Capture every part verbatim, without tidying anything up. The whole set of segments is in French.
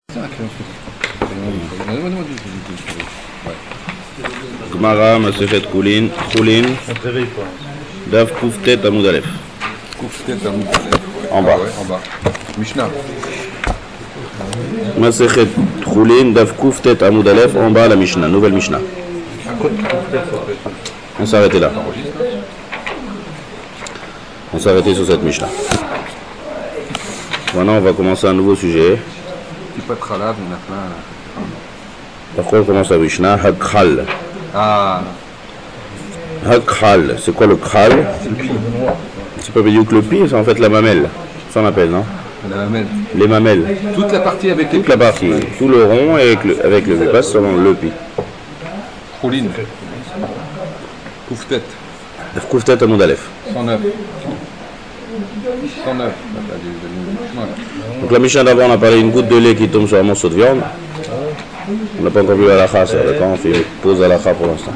Gemara, Masechet Choulin, Choulin, Daf Kouftet Amoud Aleph. Kouftet Amoud Aleph. En bas. Ah ouais, en bas. Mishnah. Masechet Choulin, Daf Kouftet Amoud Aleph, en bas la Mishnah, nouvelle Mishnah. On s'est arrêté là. On s'est arrêté sur cette Mishnah. Maintenant, on va commencer un nouveau sujet. Petit pas de khalab, il y en a plein. Par contre, on commence la Mishnah, Hakhal. Ah, Hakhal, c'est quoi le khal? C'est pas mieux que le pi, c'est en fait la mamelle. Ça on appelle, non? la mamelle. Les mamelles. Toute la partie avec les Toute la partie, tout le rond avec le, avec le pas seulement le pi. Choulin. Kouftet. Kouftet Amoud Aleph. cent neuf. cent neuf. Donc la Mishnah d'avant, on a parlé d'une goutte de lait qui tombe sur un morceau de viande. On n'a pas encore vu la lacha, ça, d'accord? On fait une pause à la lacha pour l'instant.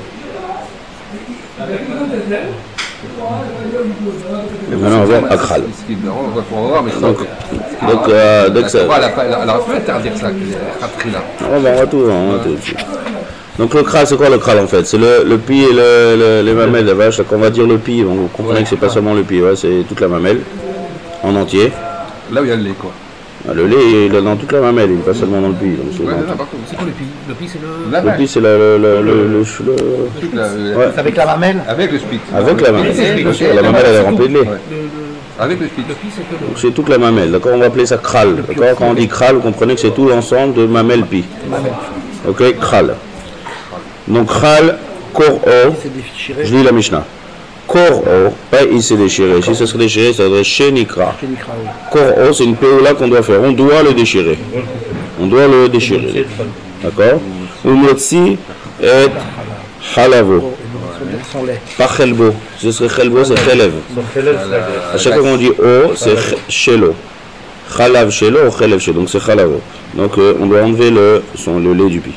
Et maintenant on va voir Akhal. Donc, donc, euh, donc ça... Elle aurait pu interdire ça, On va, on va tout, on va tout. Donc le kral, c'est quoi le kral en fait? C'est le, le pi et le, le, les mamelles de la vache. Donc on va dire le pi, donc vous comprenez que c'est pas seulement le pi, ouais, c'est toute la mamelle en entier. Là où il y a le lait, quoi. Ah, le lait, il est dans toute la mamelle, il n'est pas seulement dans le pi. C'est ouais, quoi le pi? Le pi, c'est le... Le pi, c'est le... le, le, le, le, le... Ouais. Avec la mamelle? Avec le spit. Avec la mamelle, bien sûr, la mamelle elle est remplie de lait. Ouais. Avec le spit. Le pi, c'est que le... Donc c'est toute la mamelle, d'accord? On va appeler ça kral, d'accord? Quand on dit kral, vous comprenez que c'est tout l'ensemble de mamelle pi. Ok, kral. Donc kral, kor o, je lis la Mishnah. Kor o, pas il s'est déchiré. Si ça serait déchiré, ça serait shenikra. Kor o, c'est une péola qu'on doit faire. On doit le déchirer. On doit le déchirer. D'accord? Umotzi et halavo. Pas chelbo. Ce serait chelbo, c'est chelev. À chaque fois qu'on dit o, c'est shelo. Chalav shelo ou chelev shelo. Donc c'est chalavo. Donc euh, on doit enlever le, son, le lait du pi.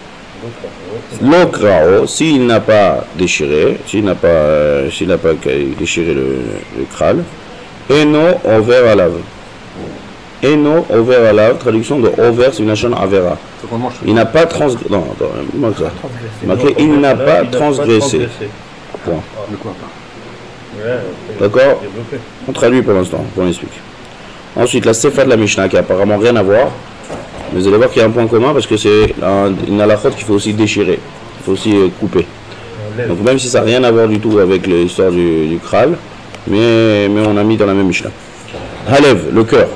L'okrao, s'il n'a pas déchiré, s'il n'a pas, euh, s'il n'a pas déchiré le, le kral, eno over à lave. Eno over à lave, traduction de over, c'est une nation avera. Il n'a pas transgressé. Non, attends, manque ça. Marqué, il n'a pas transgressé. Point. D'accord? On traduit pour l'instant, on explique. Ensuite, la sefa de la Mishnah, qui n'a apparemment rien à voir. Mais vous allez voir qu'il y a un point commun parce que c'est une halachot qu'il faut aussi déchirer, il faut aussi couper. Donc même si ça n'a rien à voir du tout avec l'histoire du, du kral, mais, mais on a mis dans la même Mishnah. Halev, le cœur.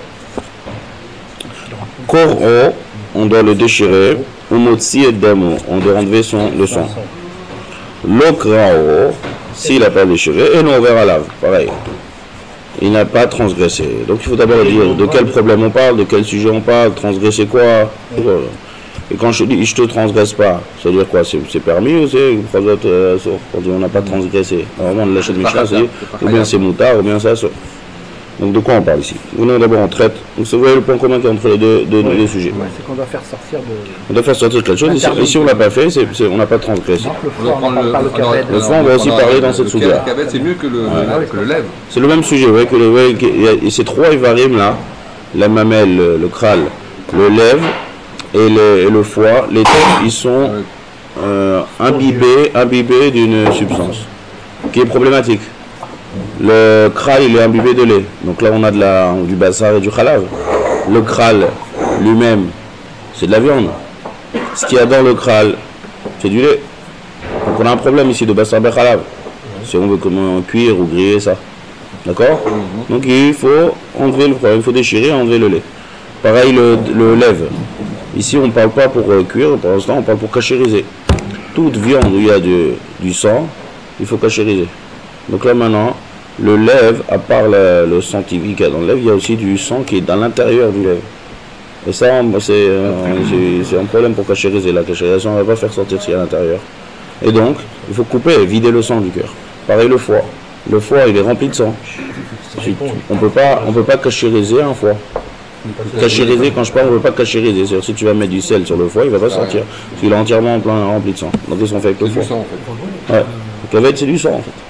Koro, on doit le déchirer. Umotzi et damo, on doit enlever son, le sang. Lokrao, s'il n'a pas déchiré, et non, on verra lave, pareil. Il n'a pas transgressé. Donc il faut d'abord dire de quel problème on parle, de quel sujet on parle, transgresser quoi. Et quand je dis je te transgresse pas, ça veut dire quoi? C'est permis ou c'est on n'a pas transgressé? Normalement, le lâcher de Mishnah, c'est ou bien c'est moutard, ou bien ça. Donc de quoi on parle ici? Nous d'abord on traite. Donc vous voyez le point commun qui est entre les deux, deux, oui. deux sujets. Ouais, c'est qu'on doit faire sortir de... On doit faire sortir quelque chose. Ici, ici on l'a pas fait, c'est, c'est, on n'a pas transgressé. Donc, le foie, on, on le, le, le, le foie, on va aussi parler dans cette sujet. Le cabet, c'est mieux que le, ouais. que le lèvre. C'est le même sujet, ouais, que le, ouais, et ces trois ivarim là, la mamelle, le, le kral, le lèvre et le, et le foie, les têtes, ils sont euh, imbibés, imbibés d'une substance qui est problématique. Le kral, il est imbibé de lait. Donc là, on a de la, du bassar et du khalav. Le kral lui-même, c'est de la viande. Ce qu'il y a dans le kral, c'est du lait. Donc on a un problème ici de bassar et khalav. Si on veut comment cuire ou griller ça. D'accord? Donc il faut enlever le problème, il faut déchirer et enlever le lait. Pareil, le, le lèvre. Ici, on ne parle pas pour euh, cuire, pour l'instant, on parle pour cachériser. Toute viande où il y a du, du sang, il faut cachériser. Donc là maintenant, le lèvre, à part le, le sang qu'il y a dans le lèvre, il y a aussi du sang qui est dans l'intérieur du lèvre. Et ça, c'est euh, c'est un problème pour cachériser. La cachérisation, on ne va pas faire sortir ce qu'il y a à l'intérieur. Et donc, il faut couper, vider le sang du cœur. Pareil le foie. Le foie, il est rempli de sang. On ne peut pas, on peut pas cachériser un foie. Cachériser, quand je parle, on ne peut pas cachériser. C'est-à-dire si tu vas mettre du sel sur le foie, il ne va pas sortir. Parce qu'il est entièrement plein, rempli de sang. Donc, qu'est-ce qu'on fait avec le foie? Ouais. La veille, c'est du sang en fait.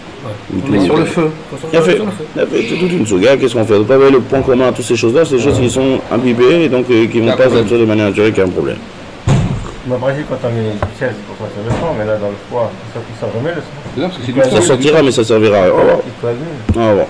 On est sur le feu. Il a fait, il a fait toute une souga, qu'est-ce qu'on fait? Vous avez le point commun à toutes ces choses-là, c'est des choses qui sont imbibées et donc euh, qui ne vont pas sortir de manière naturelle, qu'il y a un problème. Ma Brésil, quand on met du sel, c'est pour ça que ça le prend, mais là dans le foie, ça, ça remet le sang. Non, parce que c'est du Ça sortira, mais ça servira. Au revoir. Il peut aller. Au revoir.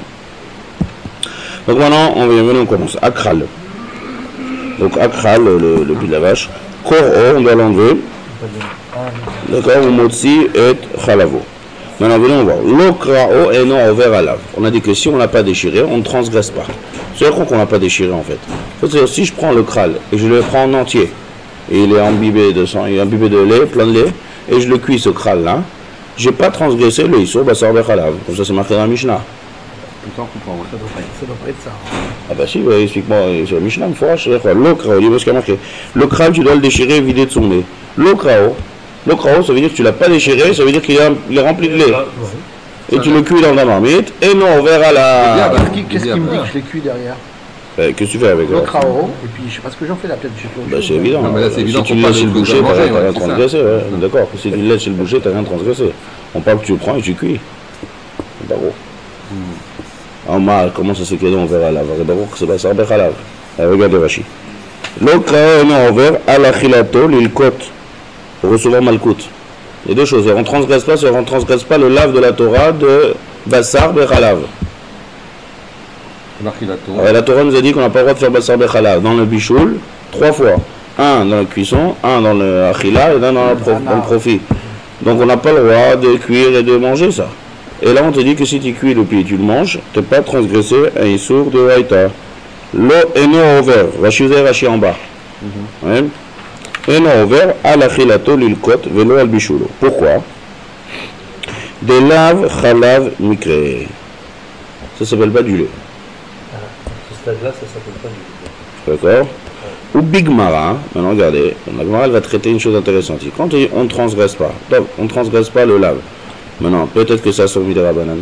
Donc maintenant, on vient, venez, on commence. Akral. Donc akral, le, le, le pied de la vache. Koro, on doit l'enlever. D'accord, ou motzi et chalavo. Maintenant, venons voir. L'okrao est non ouvert à lave. On a dit que si on n'a pas déchiré, on ne transgresse pas. C'est-à-dire qu'on n'a pas déchiré en fait. C'est-à-dire, si je prends le kral et je le prends en entier, et il est imbibé de sang, il est imbibé de lait, plein de lait, et je le cuis ce kral là, j'ai pas transgressé le issur basar bechalav. Comme ça, c'est marqué dans la Mishnah. Comme ça, on comprend. Ça doit pas être ça. Doit pas être ça. Ah bah si, ouais, explique-moi, sur la Mishnah, une fois, je sais quoi. L'okrao, il y a ce qu'il y a marqué. Le kral, tu dois le déchirer et vider de son lait. L'okrao, l'okrao, ça veut dire que tu l'as pas déchiré, ça veut dire qu'il est, il est rempli de lait. Et tu le cuis dans la marmite, et non, on verra la... Qu'est-ce qui me dit que je l'ai cuit derrière? Euh, Qu'est-ce que tu fais avec Le ça? krao, et puis je sais pas ce que j'en fais là, peut-être j'ai fait autre Bah chose. c'est évident. Non, mais là, c'est évident si tu qu'on le parle laisses chez de le boucher, choses à t'as manger, t'as ouais, rien c'est ça. transgressé, ouais, d'accord. Si tu le laisses chez le boucher, t'as rien transgressé. On parle que tu le prends et tu cuis. C'est pas gros. En mal, comment ça se crée, on verra là. C'est pas gros que c'est pas ça, bechalav. Regarde Rashi. L'okrao non ouvert à la chilato, l'ilkot, pour recevoir malkout. Il y a deux choses. On ne transgresse pas, on ne transgresse pas le lave de la Torah de Bassar Bechalav. Marqué la Torah. Euh, la Torah nous a dit qu'on n'a pas le droit de faire Bassar Bechalav dans le bichoul, trois fois. Un dans la cuisson, un dans le achila et un dans, la prof, dans le profit. Donc on n'a pas le droit de cuire et de manger ça. Et là on te dit que si tu cuis le pied et tu le manges, tu n'es pas transgressé un issour de haïta. Lo eno over, Rashi Zé, Rashi en bas. Ouais. Eno over, al achilato l'ilkot, velo al bishulo. Pourquoi? De lave, chalav, mikre. Ça s'appelle pas du lait. À ce stade-là, ça s'appelle pas du lait. D'accord? Ou Big Mara, maintenant regardez, la Gemara elle va traiter une chose intéressante. Quand on ne transgresse pas, donc on ne transgresse pas le lave. Maintenant, peut-être que ça sort midera banane.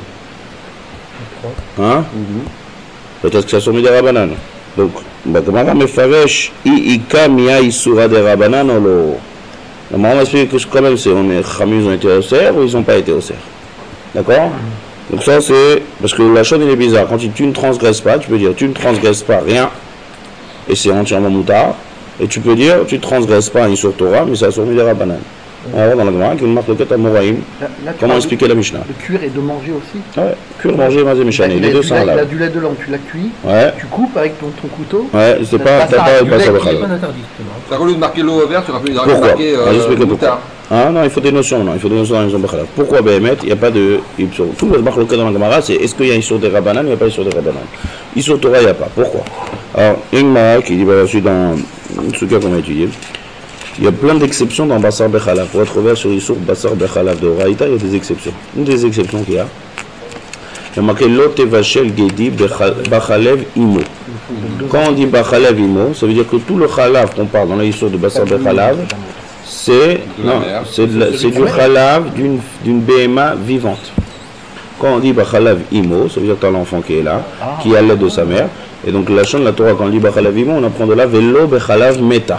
Hein? Peut-être que ça sort midera banane. Donc, la Gemara me faresh i ika mia isura de rabanan ou lo. La Gemara m'explique que quand même, c'est, on est chamis, ils ont été au cerf ou ils n'ont pas été au cerf. D'accord? Donc ça c'est, parce que la chose elle est bizarre. Quand tu, tu ne transgresses pas, tu peux dire tu ne transgresses pas rien. Et c'est entièrement moutard. Et tu peux dire, tu ne transgresses pas un sur Torah, mais ça a sorti des rabanan. On va voir dans la Gemara qui nous marque le Ket Amoraïm. Comment expliquer la Mishnah? De cuire et de manger aussi. Ouais, cuire, manger, manger, méchané. Les deux sont Il là. a du lait de lampe, tu l'as cuit, Ouais, tu coupes avec ton, ton couteau. ouais, c'est pas, t'as pas, pas ça le C'est pas halal. interdit. T'as au lieu de marquer l'eau vert, tu aurais pu Pourquoi? marquer Ah, j'explique euh, pourquoi. moutarde. Ah non, il faut des notions, non, il faut des notions dans les Zombachalaf. Pourquoi Béhémet, il n'y a pas de. Tout le marque le cas dans la Gemara, c'est est-ce qu'il y a une sur des rabanan ou il n'y a pas une sur des rabanan? Sur Torah, il n'y a pas. Pourquoi? Alors, Ingmara qui dit, bah, je suis dans ce cas qu'on a étudié. Il y a plein d'exceptions dans Bassar Bechalav. Pour être ouvert sur l'issur Bassar Bechalav de Raïta, il y a des exceptions. Une des exceptions qu'il y a, il y a marqué Lot Evachel Gedi Bachalev Imo. Quand on dit Bachalev Imo, ça veut dire que tout le Chalav qu'on parle dans l'issur de Bassar Bechalav, c'est non, c'est de la- c'est du Chalav d'une d'une B M A vivante. Quand on dit Bachalav Imo, ça veut dire que tu as l'enfant qui est là, qui a l'aide de sa mère. Et donc la chaîne de la Torah, quand on dit Bachalav Imo, on apprend de là Velo Bechalav Meta.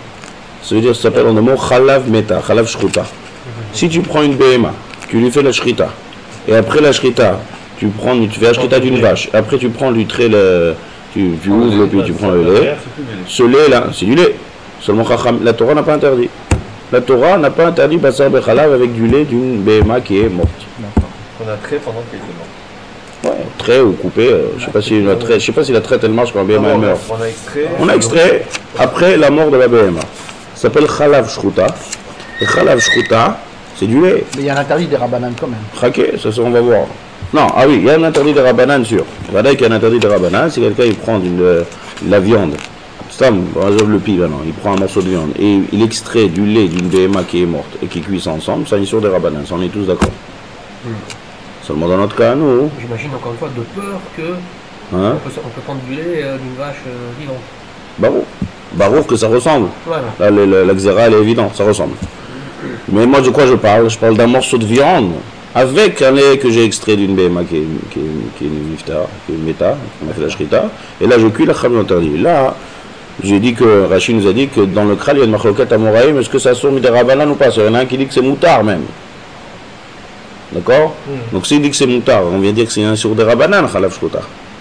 Ça veut dire que ça s'appelle en un mot Chalav Meta, Chalav Shruta. Si tu prends une B M A, tu lui fais la Shrita, et après la Shrita, tu prends, tu fais la Shrita d'une vache, après tu prends du trait, le, tu, tu ouvres le puis tu prends le lait, ce lait là, c'est du lait. Seulement Chacham, la Torah n'a pas interdit. La Torah n'a pas interdit Bassar Bechalav avec du lait d'une B M A qui est morte. On a trait pendant qu'elle était morte. Ouais, trait ou coupé, euh, je sais pas si la traite, je sais pas si la traite elle marche quand la B M A elle meurt. On a extrait. On a extrait après la mort de la B M A. Ça s'appelle Chalav Shruta. Et Chalav Shruta, c'est du lait. Mais il y a un interdit des rabanan quand même. Craqué, ça, ça on va voir. Non, ah oui, il y a un interdit de rabanan sûr. Voilà qu'il y a un interdit de rabanan, si quelqu'un il prend d'une, euh, de la viande, Stam, par exemple le pile, non, il prend un morceau de viande et il extrait du lait d'une B M A qui est morte et qui cuit ça ensemble, ça est sur des rabanan, ça on est tous d'accord. Hmm. Seulement dans notre cas, nous, J'imagine encore une fois de peur que hein, on, peut, on peut prendre du lait euh, d'une vache euh, vivante. Barouf. Barouf que ça ressemble. Voilà. Là, le, le, la xéra, elle est évidente, ça ressemble. Mais moi, de quoi je parle? Je parle d'un morceau de viande avec un lait que j'ai extrait d'une B M A qui est, qui est, qui est une mifta, qui est une méta, on a fait la shrita, et là je cuis la khamil interdit. Là, j'ai dit que, Rachid nous a dit que dans le kral, il y a une machloket amoraïm, est-ce que ça sort des rabanan ou pas? Il y en a un qui dit que c'est moutard même. D'accord? Mm. Donc s'il dit que c'est moutar, on vient dire que c'est un sur des rabanan, Khalav Shkouta.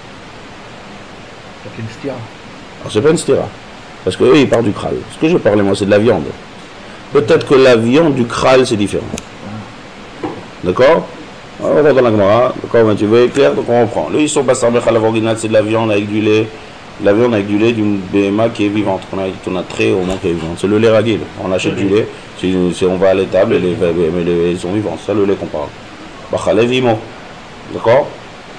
C'est une stira. Alors c'est pas une stira. Parce qu'eux, ils partent du kral. Ce que je parlais, moi, c'est de la viande. Peut-être que la viande du kral, c'est différent. D'accord? Alors, on va dans la Gemara. D'accord, tu veux clair? Donc on reprend. Le Issur Bassar Bechalav original, c'est de la viande avec du lait. La viande avec du lait d'une B M A qui est vivante. On a, on a très au moins qui est vivante. C'est le lait ragil. On achète du lait. Si, si on va à l'étable, et les, mais les, ils sont vivants. C'est ça le lait qu'on parle. Bachalev Imo. D'accord?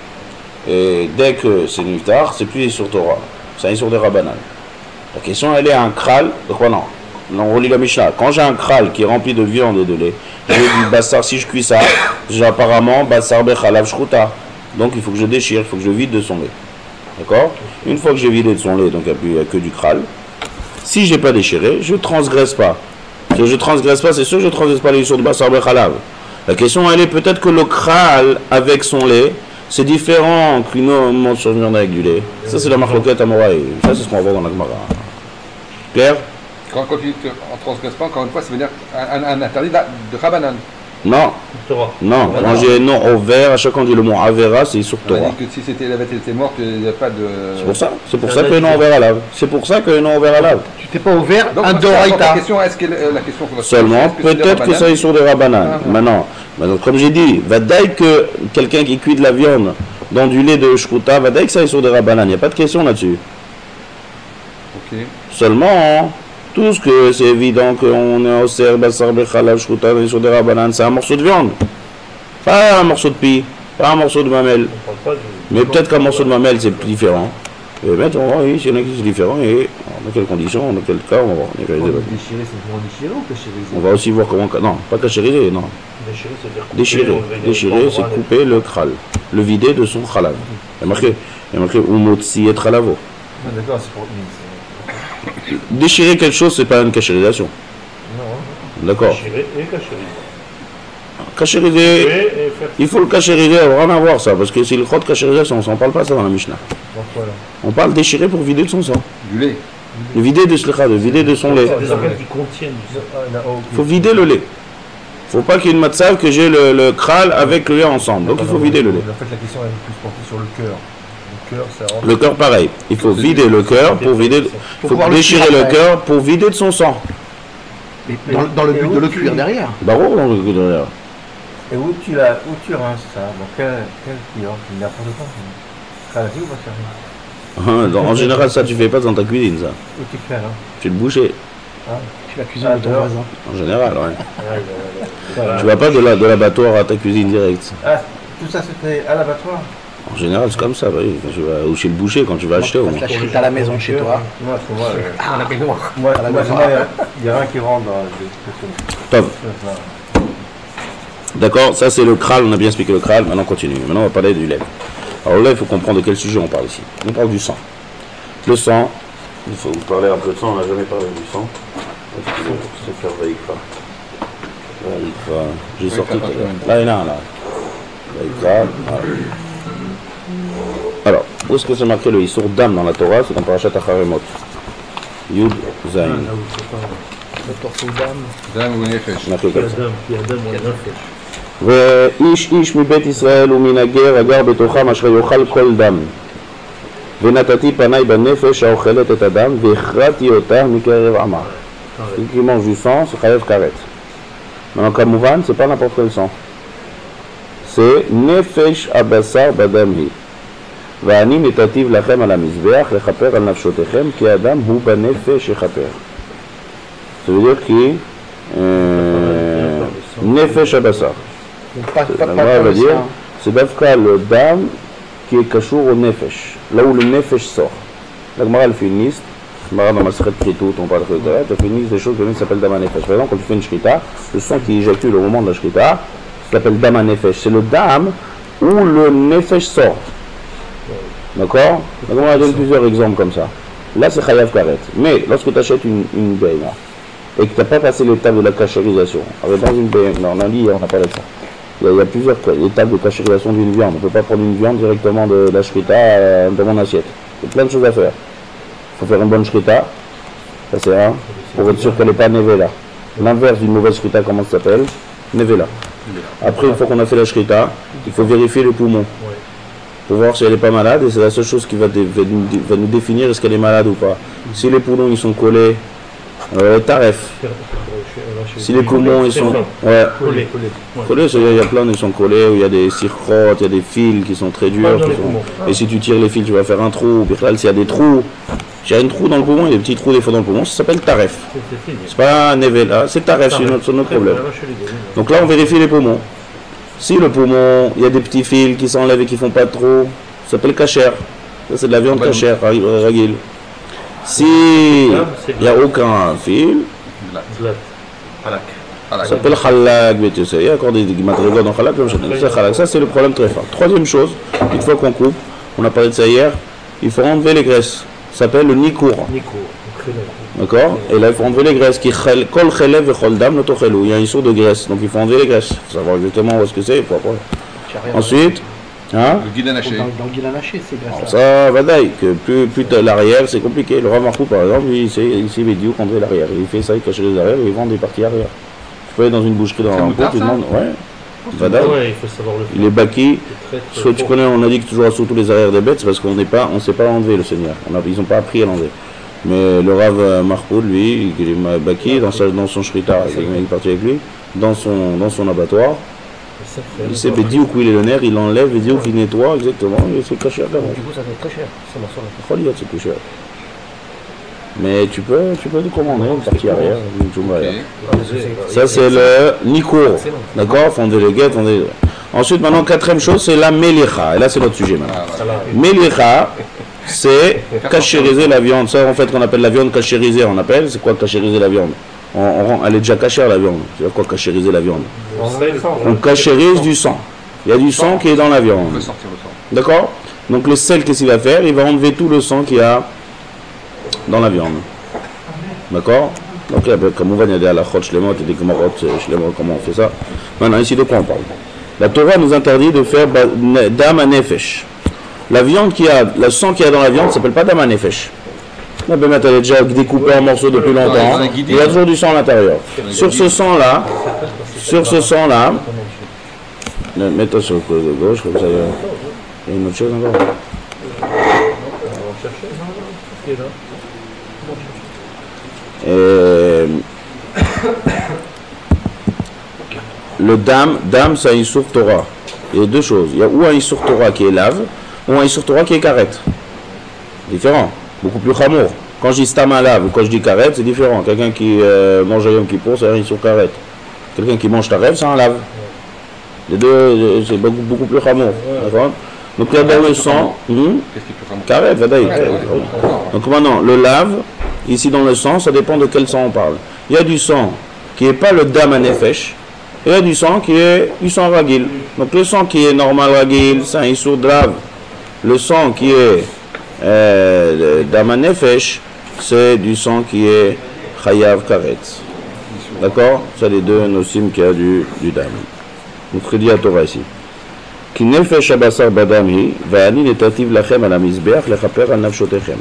Et dès que c'est Niftar, c'est plus sur Torah. C'est un sur des Rabbanan. La question, elle est un kral. De quoi non? On relit la Mishnah. Quand j'ai un kral qui est rempli de viande et de lait, j'ai du bassar, si je cuis ça, j'ai apparemment bassar bechalav shchuta. Donc il faut que je déchire, il faut que je vide de son lait. D'accord? Une fois que j'ai vidé de son lait, donc il n'y a que du kral. Si je n'ai pas déchiré, je ne transgresse pas. Si je ne transgresse pas, c'est sûr que je ne transgresse pas les histoires de bassar bechalav. La question, elle est peut-être que le kral avec son lait, c'est différent qu'une montre sur viande avec du lait. Ça, c'est la marloquette amoraï. Ça, c'est ce qu'on va voir dans la Gemara. Clair? Quand, quand tu ne transgresses pas, encore une fois, ça veut dire un, un, un interdit de Rabbanan. Non, Torah. non. Ah, Quand non. j'ai non au vert, à chaque fois qu'on dit le mot avera, c'est sur On a Torah. dit que si c'était, elle avait été morte, il n'y a pas de. C'est pour ça. C'est pour C'est ça un que le non au vert à lave. C'est pour ça que le non au vert à lave. Tu t'es pas ouvert Donc, un donc, doraïta. la question, est-ce que euh, la question qu'on va se poser, Seulement, est-ce que c'est des peut-être que Rabbanan? ça est sur des rabanan. Ah, ah. Maintenant, maintenant, comme j'ai dit, va dire que quelqu'un qui cuit de la viande dans du lait de shkuta, va dire que ça est sur des rabanan. Il n'y a pas de question là-dessus. Ok. Seulement, tout ce que c'est évident qu'on est au ser, bassar, bechalav, shkuta, on est sur des rabanan, c'est un morceau de viande. Pas un morceau de pie, pas un morceau de mamelle. On parle pas du... Mais peut-être qu'un morceau de mamelle, c'est différent. Et maintenant, on va voir, oui, s'il y en a qui sont différents, et dans quelles conditions, dans quel cas, on va voir. On, Déchirer, c'est vraiment déchirer ou cachériser? on va aussi voir comment... Non, pas cachériser, non. Déchirer, c'est-à-dire couper, Déchirer. enlever les Déchirer, endroits, c'est les- couper le kral. Le vider de son khalav. Il y a marqué, il y a marqué, umotzi et khalavo. Ah, d'accord, c'est pour. Déchirer quelque chose, c'est pas une cachérisation. Non, D'accord. déchirer et cachériser. Cachériser, Et, et faire... il faut le cachériser, on va rien à voir ça, parce que si le khot cachérisation, on s'en parle pas ça dans la Mishnah. Donc voilà. On parle déchirer pour vider de son sang. Du lait. Le vider de slicha, de vider de son lait. C'est des organes qui contiennent du sang. Ah, non, ok. Il faut vider le lait. Faut pas qu'il y ait une matzav que j'ai le, le kral avec le lait ensemble. Donc il faut vider le lait. En fait, la question elle est plus portée sur le cœur. Le cœur, ça rentre. Le cœur pareil. Il faut vider le cœur pour vider. Il faut pouvoir le déchirer cuire le après. cœur pour vider de son sang. Mais dans, dans le but de le cuire derrière. Barreau dans le derrière. Et où tu, la, où tu rinces ça? Dans quel, quel client? N'importe quoi. Khalafi ou pas servi? Hein, dans- En général, ça tu fais pas dans ta cuisine, ça. Où tu fais, hein? Tu le boucher. Tu la cuisine de ton Alors. voisin. En général, ouais. Ouais, ouais, ouais. Tu vas pas de la- de l'abattoir à ta cuisine direct. Ah, tout ça c'était à l'abattoir? En général, c'est comme ça, bah oui. Quand tu vas, ou chez le boucher quand tu vas acheter. Au moins. La chute à la maison chez toi. Moi, parce que moi, euh, Ah, la baignoire. moi, À la moi, baignoire. il n'y a, y a rien qui rentre dans le Top. D'accord, ça c'est le kral, on a bien expliqué le kral, maintenant on continue. Maintenant on va parler du lait. Alors là, il faut comprendre de quel sujet on parle ici. On parle du sang. Le sang, il faut vous parler un peu de sang, on n'a jamais parlé du sang. C'est faire Vaïkra. Vaïkra, j'ai sorti tout à l'heure. Là, il y en a un là. Vaïkra, voilà. Alors, où est-ce que c'est marqué le Issour Dam dans la Torah? C'est dans Parashat Acharemot. Yud Zayin. Là où c'est pas... Le torse d'âme. Dame ou nefesh. C'est marqué Qui a comme ça. dame, qui a dame, on a fait. ואיש איש מבית ישראל ומן הגר הגר בתוכם אשר יאכל כל דם ונתתי פניי בנפש האוכלת את הדם והכרעתי אותה מקרב עמה. Celui qui mange du sang, c'est chayev karet. Maintenant, כמובן, c'est pas n'importe quel sang. C'est נפש הבשר בדם היא. ואני נתתיו לכם על המזבח לכפר על נפשותיכם כי האדם הוא בנפש יכפר. Ça veut dire qui euh, נפש הבשר. Donc, pas, pas, La pas, Gemara pas va le dire, sang. c'est d'Afka le dam qui est kashour au nefesh, là où le nefesh sort. La Gemara elle fait une liste, la Gemara dans Maseret Kritout, on parle de Kritout, elle fait une liste des choses qui s'appellent dam nefesh. Par exemple, quand tu fais une shrita, le sang qui éjacule au moment de la shrita, ça s'appelle dam nefesh. C'est le dam où le nefesh sort. D'accord? La Gemara donne plusieurs exemples comme ça. Là, c'est chayav karet. Mais lorsque tu achètes une, une béna et que tu n'as pas passé l'étape de la cachérisation, alors dans une béna, on a dit, on a parlé de ça. Il y, a, il y a plusieurs étapes de cachérisation d'une viande. On ne peut pas prendre une viande directement de, de la shrita euh, dans mon assiette. Il y a plein de choses à faire. Il faut faire une bonne shrita. Ça c'est un. Pour être sûr qu'elle n'est pas névée là. L'inverse d'une mauvaise shrita, comment ça s'appelle? Nevela. Après, une fois qu'on a fait la shrita, il faut vérifier le poumon. Pour voir si elle n'est pas malade, et c'est la seule chose qui va, dé, va, nous, va nous définir est-ce qu'elle est malade ou pas. Si les poumons ils sont collés, euh, taref. Si les poumons ils sont ouais, collés, collés, il y a plein ils sont collés, où il y a des cirrotes, il y a des fils qui sont très durs. Qui sont, et si tu tires les fils, tu vas faire un trou. S'il y a des trous, s'il y a un trou dans le poumon, il y a des petits trous des fois dans le poumon, ça s'appelle taref. C'est pas nevela, c'est taref, c'est notre, notre problème. Donc là on vérifie les poumons. Si le poumon, il y a des petits fils qui s'enlèvent et qui font pas de trop, ça s'appelle kasher. Ça c'est de la viande kasher, ragil. Si il n'y a aucun fil, ça s'appelle halak, mais tu sais, il y a encore des matériaux dans halak, ça c'est le problème très fort. Troisième chose, une fois qu'on coupe, on a parlé de ça hier, il faut enlever les graisses. Ça s'appelle le nikour. D'accord? Et là, il faut enlever les graisses. Qui kol chelev et chol dam l'otochelou. Il y a une source de graisse, donc il faut enlever les graisses. Il faut savoir exactement où est-ce que c'est. Ensuite, hein? Le guide anaché. Dans, dans le guide anaché, c'est graisse. Ça va d'ailleurs, que plus, plus l'arrière, c'est compliqué. Le Rav Marcou, par exemple, lui, il sait, il sait Bédiou qu'enlever l'arrière. Il fait ça, il cache les arrières et il vend des parties arrière. Tu peux aller dans une boucherie dans un pot, tu demandes, ouais. Ouais, il faut savoir le faire. Il est baki. Ce que tu connais, on a dit que toujours surtout les arrières des bêtes, c'est parce qu'on n'est pas, on sait pas enlever le Seigneur. On a, ils n'ont pas appris à l'enlever. Mais le Rav Marcoud, lui, il est baki dans, sa, dans son shrita, il est parti avec lui, dans son, dans son abattoir. Il sait dit où il est le nerf, il l'enlève, il dit où il nettoie, exactement, et c'est caché à Du coup, ça va être très cher. Ça m'en sort la c'est plus cher. Mais tu peux, tu peux te commander une partie arrière, une jumba arrière. Ça c'est le nikour, d'accord? Fonder les guettes, fonder... Ensuite, maintenant, quatrième chose, c'est la melicha. Et là, c'est notre sujet maintenant. Melicha, c'est cachériser la viande. Ça, en fait, qu'on appelle la viande cachérisée, on appelle. C'est quoi cachériser la viande? on, on, Elle est déjà cachère, la viande. C'est quoi cachériser la viande? On cachérise du sang. Il y a du sang qui est dans la viande. D'accord? Donc, le sel, qu'est-ce qu'il va faire? Il va enlever tout le sang qu'il y a dans la viande. D'accord? Donc, comme on va, il y a des halachot shlemot et des gemorot shlemot, comment on fait ça? Maintenant, ici, de quoi on parle? La Torah nous interdit de faire dam nefesh. La viande qui a, le sang qu'il y a dans la viande ne s'appelle pas dam nefesh. La bémette elle est déjà découpée en morceaux depuis longtemps. Il y a toujours du sang à l'intérieur. Sur ce sang-là, sur ce sang-là, mets-toi sur le côté de gauche, comme ça, il y a une autre chose encore. Et le dam, dam, c'est un Issour Torah. Il y a deux choses. Il y a ou un Issour Torah qui est lave, ou un Issour Torah qui est karet. Différent. Beaucoup plus chamour. Quand je dis stam à lave ou quand je dis karet, c'est différent. Quelqu'un qui euh, mange un yom kippour, c'est un Issour karet. Quelqu'un qui mange taref, c'est un lave. Les deux, c'est beaucoup, beaucoup plus chamour. D'accord? Donc il y a dans le sang, hum, karet, vadaï. Donc maintenant, le lave, ici dans le sang, ça dépend de quel sang on parle. Il y a du sang qui n'est pas le dam à nefesh, et il y a du sang qui est du sang ragil. Donc le sang qui est normal ragil, c'est un issour drave. Le sang qui est euh, dam à nefesh, c'est du sang qui est chayav karet. D'accord? C'est les deux nosim qui a du, du dam. Donc prédit à Torah ici. Ki nefesh abasar badam hi, va'ani netativ lachem al hamizbeach lechaper al nafshotechem.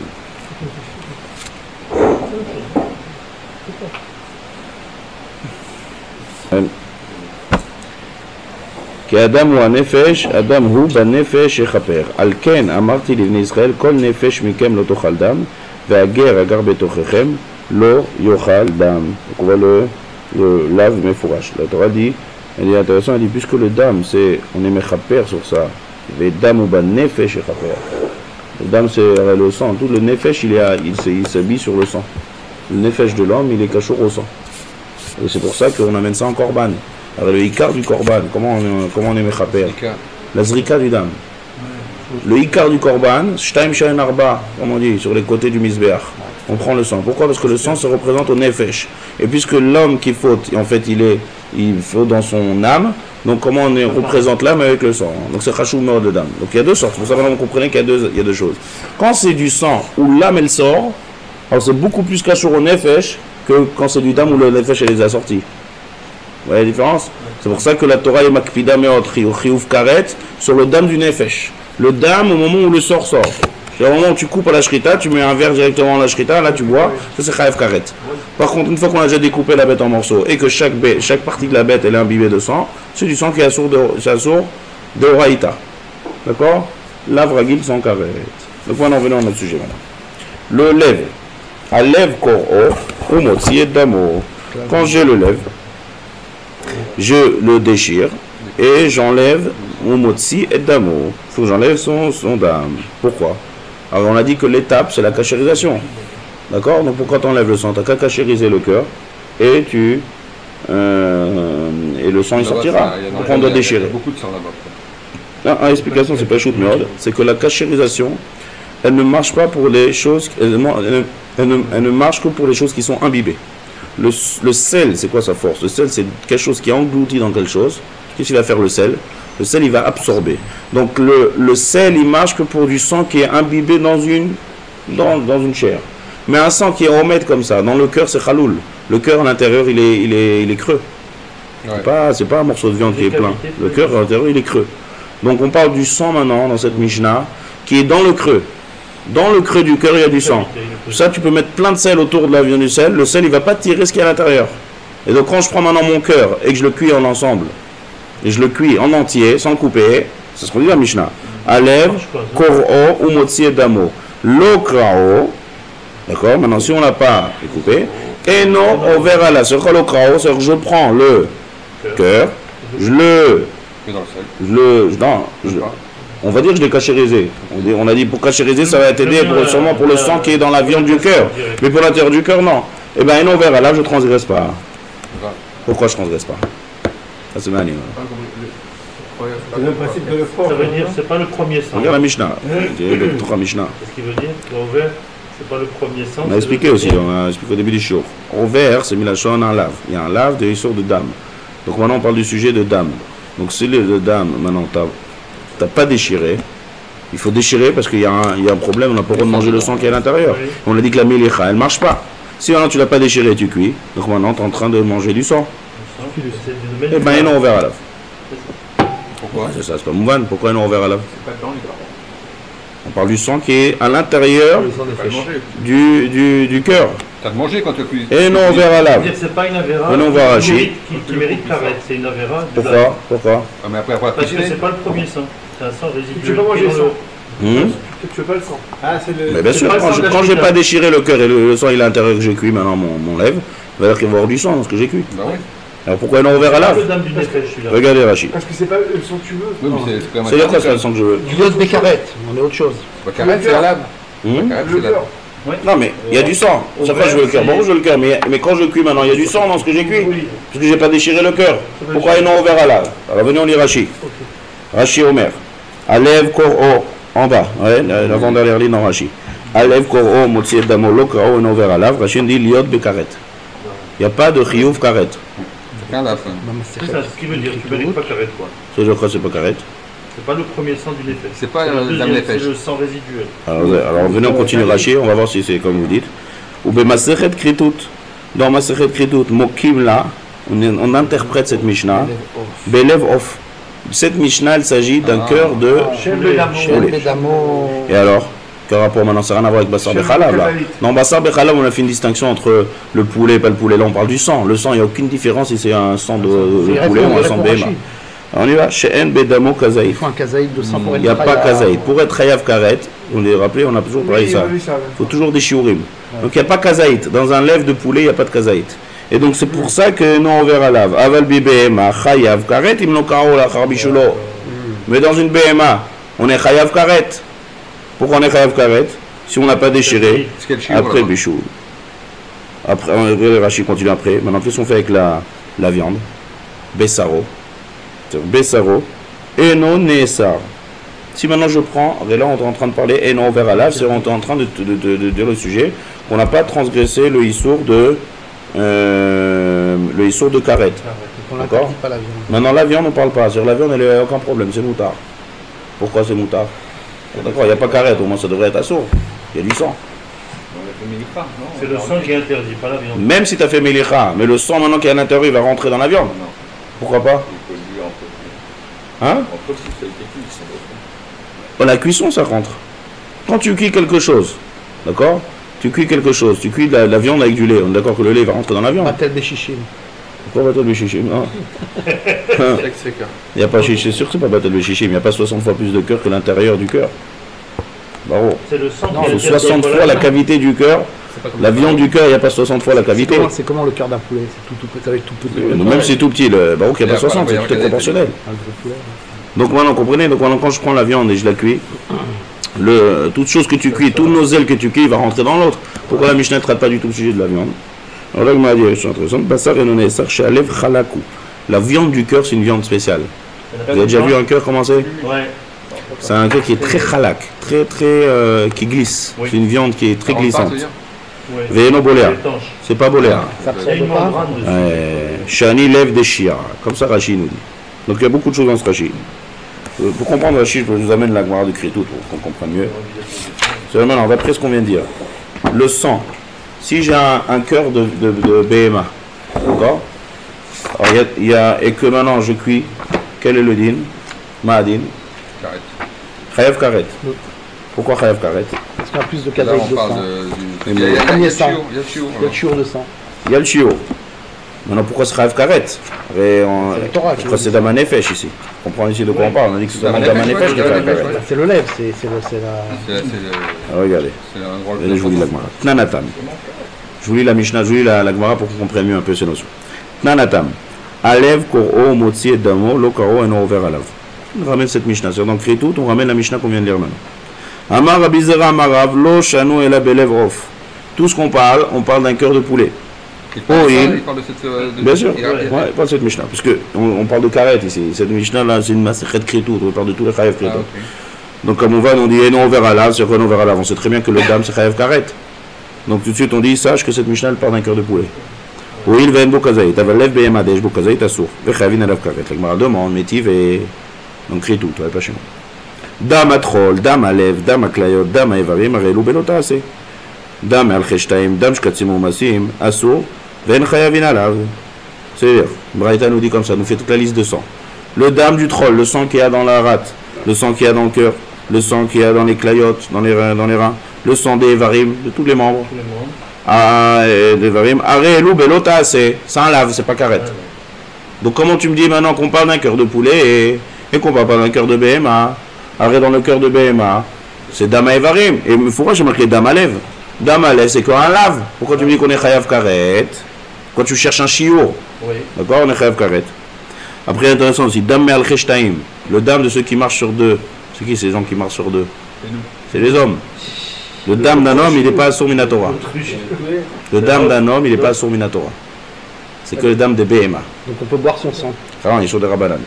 כי אדם הוא הנפש, אדם הוא בנפש יחפר. על כן אמרתי לבני ישראל, כל נפש מכם לא תאכל דם, והגר הגר בתוככם לא יאכל דם. Donc on voit le, le lave מפורש. La Torah dit, elle est intéressante, elle dit, puisque le dam, c'est, on est mechaper sur ça, et dam ou b'nefesh yechaper. Le dam, c'est le sang. Tout le nefesh, il, est, il, il s'habille sur le sang. Le nefesh de l'homme, il est cachour au sang. Et c'est pour ça qu'on amène ça en korban. Alors le ikar du korban, comment on, comment on est mechaper? La zrika du dam. Le ikar du korban, shtaim shayin arba, comme on dit, sur les côtés du misbeach. On prend le sang. Pourquoi? Parce que le sang se représente au nefesh. Et puisque l'homme qui faute, en fait, il est, il faut dans son âme. Donc comment on, est, on représente l'âme avec le sang? Donc c'est chachou mort de dam. Donc il y a deux sortes. Vous savez, vous comprenez qu'il y a deux, il y a deux choses. Quand c'est du sang où l'âme elle sort, alors c'est beaucoup plus cachour au nefesh que quand c'est du dam où le nefesh elle les a sortis. Vous voyez la différence? C'est pour ça que la Torah est makpida meot chiyuv karet sur le dam du nefesh. Le dam au moment où le sort sort. Au moment où tu coupes à la shrita, tu mets un verre directement à la shrita, là tu bois, ça c'est chayav karet. Par contre, une fois qu'on a déjà découpé la bête en morceaux et que chaque, bête, chaque partie de la bête elle est imbibée de sang, c'est du sang qui est assourd de, de oraïta. D'accord? La vragil sans karet. Donc maintenant, venons à notre sujet maintenant. Le lève. À lève koro, ou motzi et damo. Quand je le lève, je le déchire et j'enlève mon motzi et damo. Il faut que j'enlève son, son dame. Pourquoi? Alors on a dit que l'étape c'est la cachérisation. D'accord? Donc pourquoi tu enlèves le sang? Tu n'as qu'à cachériser le cœur et tu euh, et le sang il sortira. Donc on doit déchirer. Il y a beaucoup de sang là-bas. Ah, l'explication c'est pas shoot mais c'est que la cachérisation elle ne marche pas pour les choses elle, elle, elle, ne, elle ne marche que pour les choses qui sont imbibées. Le, le sel c'est quoi sa force? Le sel c'est quelque chose qui est englouti dans quelque chose. Qu'est-ce qu'il va faire le sel? Le sel, il va absorber. Donc, le, le sel, il marche que pour du sang qui est imbibé dans une, dans, dans une chair. Mais un sang qui est homède comme ça, dans le cœur, c'est khaloul. Le cœur, à l'intérieur, il est, il est, il est creux. Ouais. C'est pas, c'est pas un morceau de viande qui est plein. Le cœur, à l'intérieur, il est creux. Donc, on parle du sang maintenant, dans cette Mishnah, qui est dans le creux. Dans le creux du cœur, il y a du sang. Ça, tu peux mettre plein de sel autour de la viande du sel. Le sel, il ne va pas tirer ce qu'il y a à l'intérieur. Et donc, quand je prends maintenant mon cœur et que je le cuis en ensemble, et je le cuis en entier, sans couper, c'est ce qu'on dit dans la Mishnah. Alev, kor'o, ou motzi et damo. Lo kra'o, d'accord, maintenant si on l'a pas coupé, et non, on verra là, c'est quoi le kra'o, c'est que je prends le cœur, je le, je le, non, je, on va dire que je l'ai cachérisé. On, dit, on a dit pour cachériser, ça va t'aider pour, sûrement pour le sang qui est dans la viande du cœur, mais pour l'intérieur du cœur, non. Eh bien, et non, on verra là, je transgresse pas. Pourquoi je transgresse pas? Ça c'est magnifique. C'est le principe de l'effort. Ça veut dire c'est pas le premier sang. Regarde la Mishnah. Le trois Mishnah. Qu'est-ce qu'il veut dire? Le vert, c'est pas le premier sang. On a expliqué aussi, on a expliqué au début du show. Au vert, c'est mis la chose en lave. Il y a un lave de l'histoire de dame. Donc maintenant on parle du sujet de dame. Donc si le dame, maintenant tu n'as pas déchiré, il faut déchirer parce qu'il y, y a un problème, on n'a pas le droit de manger le sang qui est à l'intérieur. On a dit que la mélicha, elle ne marche pas. Si maintenant tu ne l'as pas déchiré, tu cuis. Donc maintenant tu es en train de manger du sang. Eh bien, non, on verra là. Pourquoi? C'est ça, c'est pas mouvan. Pourquoi non, on verra là? On parle du sang qui est à l'intérieur du, du, du cœur. Tu as mangé quand tu as cuit. Et non, on verra là. C'est pas une avéra et non, on verra qui, mérite, qui, qui mérite carrette, c'est une avéra. Pourquoi? Pourquoi? Ah, mais après, après, parce que c'est pas le premier sang, c'est un sang résiduel. Tu peux pas manger le sang. Hum? Tu veux pas le sang. Ah, c'est le. Mais bien sûr, quand je quand j'ai pas déchiré le cœur et le, le sang il est à l'intérieur que j'ai cuit, maintenant mon, mon lèvre, il va dire qu'il va y avoir du sang dans ce que j'ai cuit. Bah oui. Alors pourquoi non, on verra là? Regardez Rachid. Parce que c'est pas le sang que tu veux. Oui, mais c'est quand même. C'est quoi ça le sang que je veux? Du yod bécaret, on est autre chose. Carrette, c'est la lame. Le cœur. Non mais il y a du sang. Chaque fois je veux le cœur. Bon, je veux le cœur, mais, mais quand je cuis maintenant, il y a du sang dans ce que j'ai cuit. Parce que j'ai pas déchiré le cœur. Pourquoi non, on verra là? Alors venez, on lit Rachid. Rachid Omer. Alev kor en bas. Ouais, l'avant-dernière ligne dans Rachid. Alev kor motzi et damo lo krao, on verra là. Rachid dit liot bekaret. Il n'y a pas de chiyuv karet. C'est la fin. C'est ça, ce qui veut dire tu ne mérites pas carrette quoi. C'est je crois que c'est pas karet. C'est pas le premier sang du nefesh. C'est pas le dame nefesh. C'est le sang résiduel. Alors, alors venez, on continue Rachid, on va voir si c'est comme vous dites. Ou be masechet kritut. Dans masechet kritut, mokim là, on, on interprète cette Mishnah. Belev off. Cette Mishnah, il s'agit d'un ah, cœur de Bédamo. Et alors? Quel rapport maintenant? Ça n'a rien à voir avec Bassar Bechalav là. Dans Bassar Bechalav, on a fait une distinction entre le poulet et pas le poulet. Là, on parle du sang. Le sang, il n'y a aucune différence si c'est un sang de, de poulet ou un sang de béma. On y va. She'en Bédamo Kazaït. Il faut un Kazaït de sang pour être. Il n'y a pas Kazaït. Pour être Hayav Karet, vous vous rappelez, on a toujours parlé ça. Il faut toujours des shiurim. Donc il n'y a pas Kazaït. Dans un lève de poulet, il n'y a pas de Kazaït. Et donc c'est pour ça que nous on verra là. Aval bi Behema, Chayav Karet, im lo karo la charbishulo. Mais dans une Behema, on est Chayav Karet. Pourquoi on est Chayav Karet? Si on n'a pas déchiré, après Bichoul. Après, le Rachid continue après. Maintenant, qu'est-ce qu'on fait avec la, la viande? Bessaro. Bessaro. Et non Nessar. Si maintenant je prends, et là on est en train de parler, et non on verra là, c'est on est en train de, de, de, de dire le sujet, qu'on n'a pas transgressé le issour de euh, le issour de karet. D'accord. Maintenant la viande on ne parle pas, sur la viande elle n'a aucun problème, c'est moutard. Pourquoi c'est moutard? D'accord, il n'y a pas karet, au moins ça devrait être assour. Il y a du sang. C'est le sang qui est interdit, pas la viande. Même si tu as fait melicha, mais le sang maintenant qui est à l'intérieur il va rentrer dans la viande. Pourquoi pas? Hein? La cuisson ça rentre. Quand tu cuis quelque chose, d'accord? Tu cuis quelque chose, tu cuis de la, de la viande avec du lait. On est d'accord que le lait va rentrer dans la viande. Batel Béchichim. Pourquoi Batel Béchichim? Non. Il n'y a pas chichim, c'est sûr que c'est pas Batel Béchichim. Il n'y a pas soixante fois plus de cœur que l'intérieur du cœur. Bravo. C'est le sang. C'est soixante fois la cavité du cœur. La viande du cœur, il n'y a pas soixante fois la cavité. C'est comment, c'est comment le cœur d'un poulet? C'est tout, tout petit, ça va être tout petit. Euh, Même si c'est tout petit, le baroque, il n'y a pas soixante, c'est tout est proportionnel. Un gros poulet. Donc maintenant, comprenez, donc maintenant, quand je prends la viande et je la cuis, le, toute chose que tu cuis, tous nos ailes que tu cuis, il va rentrer dans l'autre. Pourquoi la Mishnah ne traite pas du tout le sujet de la viande? Alors là, il m'a dit, c'est intéressant, Bassar et Nonesar, chez Alev Khalakou. La viande du cœur, c'est une viande spéciale. Vous avez déjà vu un cœur comment c'est? Ouais. C'est un cœur qui est très khalak, très très euh, qui glisse. Oui. C'est une viande qui est très glissante. Ouais. Véno boléa. Étanche. C'est pas boléa. Ça Il y a une absorbe pas. membrane dessus. Euh, Shani lève des chiens, comme ça Rachid nous dit. Donc il y a beaucoup de choses dans ce Rachid. Euh, Pour comprendre Rachid, je vous amène la Gemara de Kritout pour qu'on comprenne mieux. C'est vraiment d'après ce qu'on vient de dire. Le sang, si j'ai un, un cœur de, de, de B M A, d'accord? Alors, il y a, il y a, et que maintenant je cuis, quel est le din? Ma'adin. Carrette. Chayav karet. Pourquoi chayav karet? Parce qu'il y a plus de Là, casaïque on de parle sang. de, Mais du. Il y a- il y a- il y a premier le sang. chiot, il y a le chiot, Il y a le chiot de sang. Il y a le chiot. Maintenant, pourquoi c'est chayav karet? Et on- C'est la Torah qui Pourquoi le c'est dit. Damanefesh ici? On comprend ici de quoi on parle. On a dit que c'est seulement Damanefesh, Damanefesh qui est ouais, chayav Damanefesh, karet. ouais. C'est le lèvre, c'est c'est le- c'est la. C'est c'est le- Ah, regardez. c'est l'endroit le Regardez, plus je vous lis la important. Gemara. Tnanatam. Je vous lis la Mishnah, je vous lis la, la Gemara pour qu'on comprenne mieux un peu ces notions. Tnanatam. Alev kor'o motzi et damo lo karo eno over alav. On ramène cette Mishnah. C'est dans Kritout, on ramène la Mishnah qu'on vient de lire maintenant. Amar Rabbi Zera Amarav lo shanu ela belev rof. Tout ce qu'on parle, on parle d'un cœur de poulet. Il parle de Oh, ça, il- il parle de cette. euh, de- Bien sûr, il- ouais, il- on parle de cette Mishnah. Parce qu'on on parle de karet ici. Cette Mishnah là, c'est une masachet Kritout. On parle de tous les chayav Ah, Kritout. ok. Donc comme on va, on dit eh non, on verra là, c'est quoi on verra là. On sait très bien que le dam c'est chayav karet. Donc tout de suite on dit sache que cette Mishnah elle parle d'un cœur de poulet. Oui, il va en bokazait. T'avais lev bema dej bokazait t'assour. Vechavin alav karet. La Gemara demande métiv et donc kritout. Tu vas pas chez nous. Dam atrol, dam alev, dam aklayot, dam aevarim arelu belota ase. Dam al cheshtaim, dam shkatzim umasim assour. Ven chayavin alav. C'est-à-dire, Braïta nous dit comme ça, nous fait toute la liste de sang. Le dam du troll, le sang qu'il y a dans la rate, le sang qu'il y a dans le cœur, le sang qu'il y a dans les clayotes, dans les reins, dans les reins, le sang des varim, de tous les membres. Tous les membres. Ah, et des varim. Aré, lou, belota, c'est ça lave, c'est pas carrette. Donc comment tu me dis maintenant qu'on parle d'un cœur de poulet et, et qu'on parle pas d'un cœur de B M A? Arrêt dans le cœur de B M A, c'est dama et varim. Et pourquoi j'ai marqué dama lève? Dama lève, c'est qu'on lave. Pourquoi tu me dis qu'on est chayav karet? Quand tu cherches un chiour, Oui. d'accord, on est chayav karet. Après, intéressant aussi, dam al cheshtaim, le dam de ceux qui marchent sur deux. C'est qui ces gens qui marchent sur deux? C'est les hommes. Le dam d'un homme, il n'est pas assour minatora. Le dam d'un homme, il n'est pas assour minatora. C'est que le dam de B M A. Donc on peut boire son sang. Ah, il est sur des rabanan.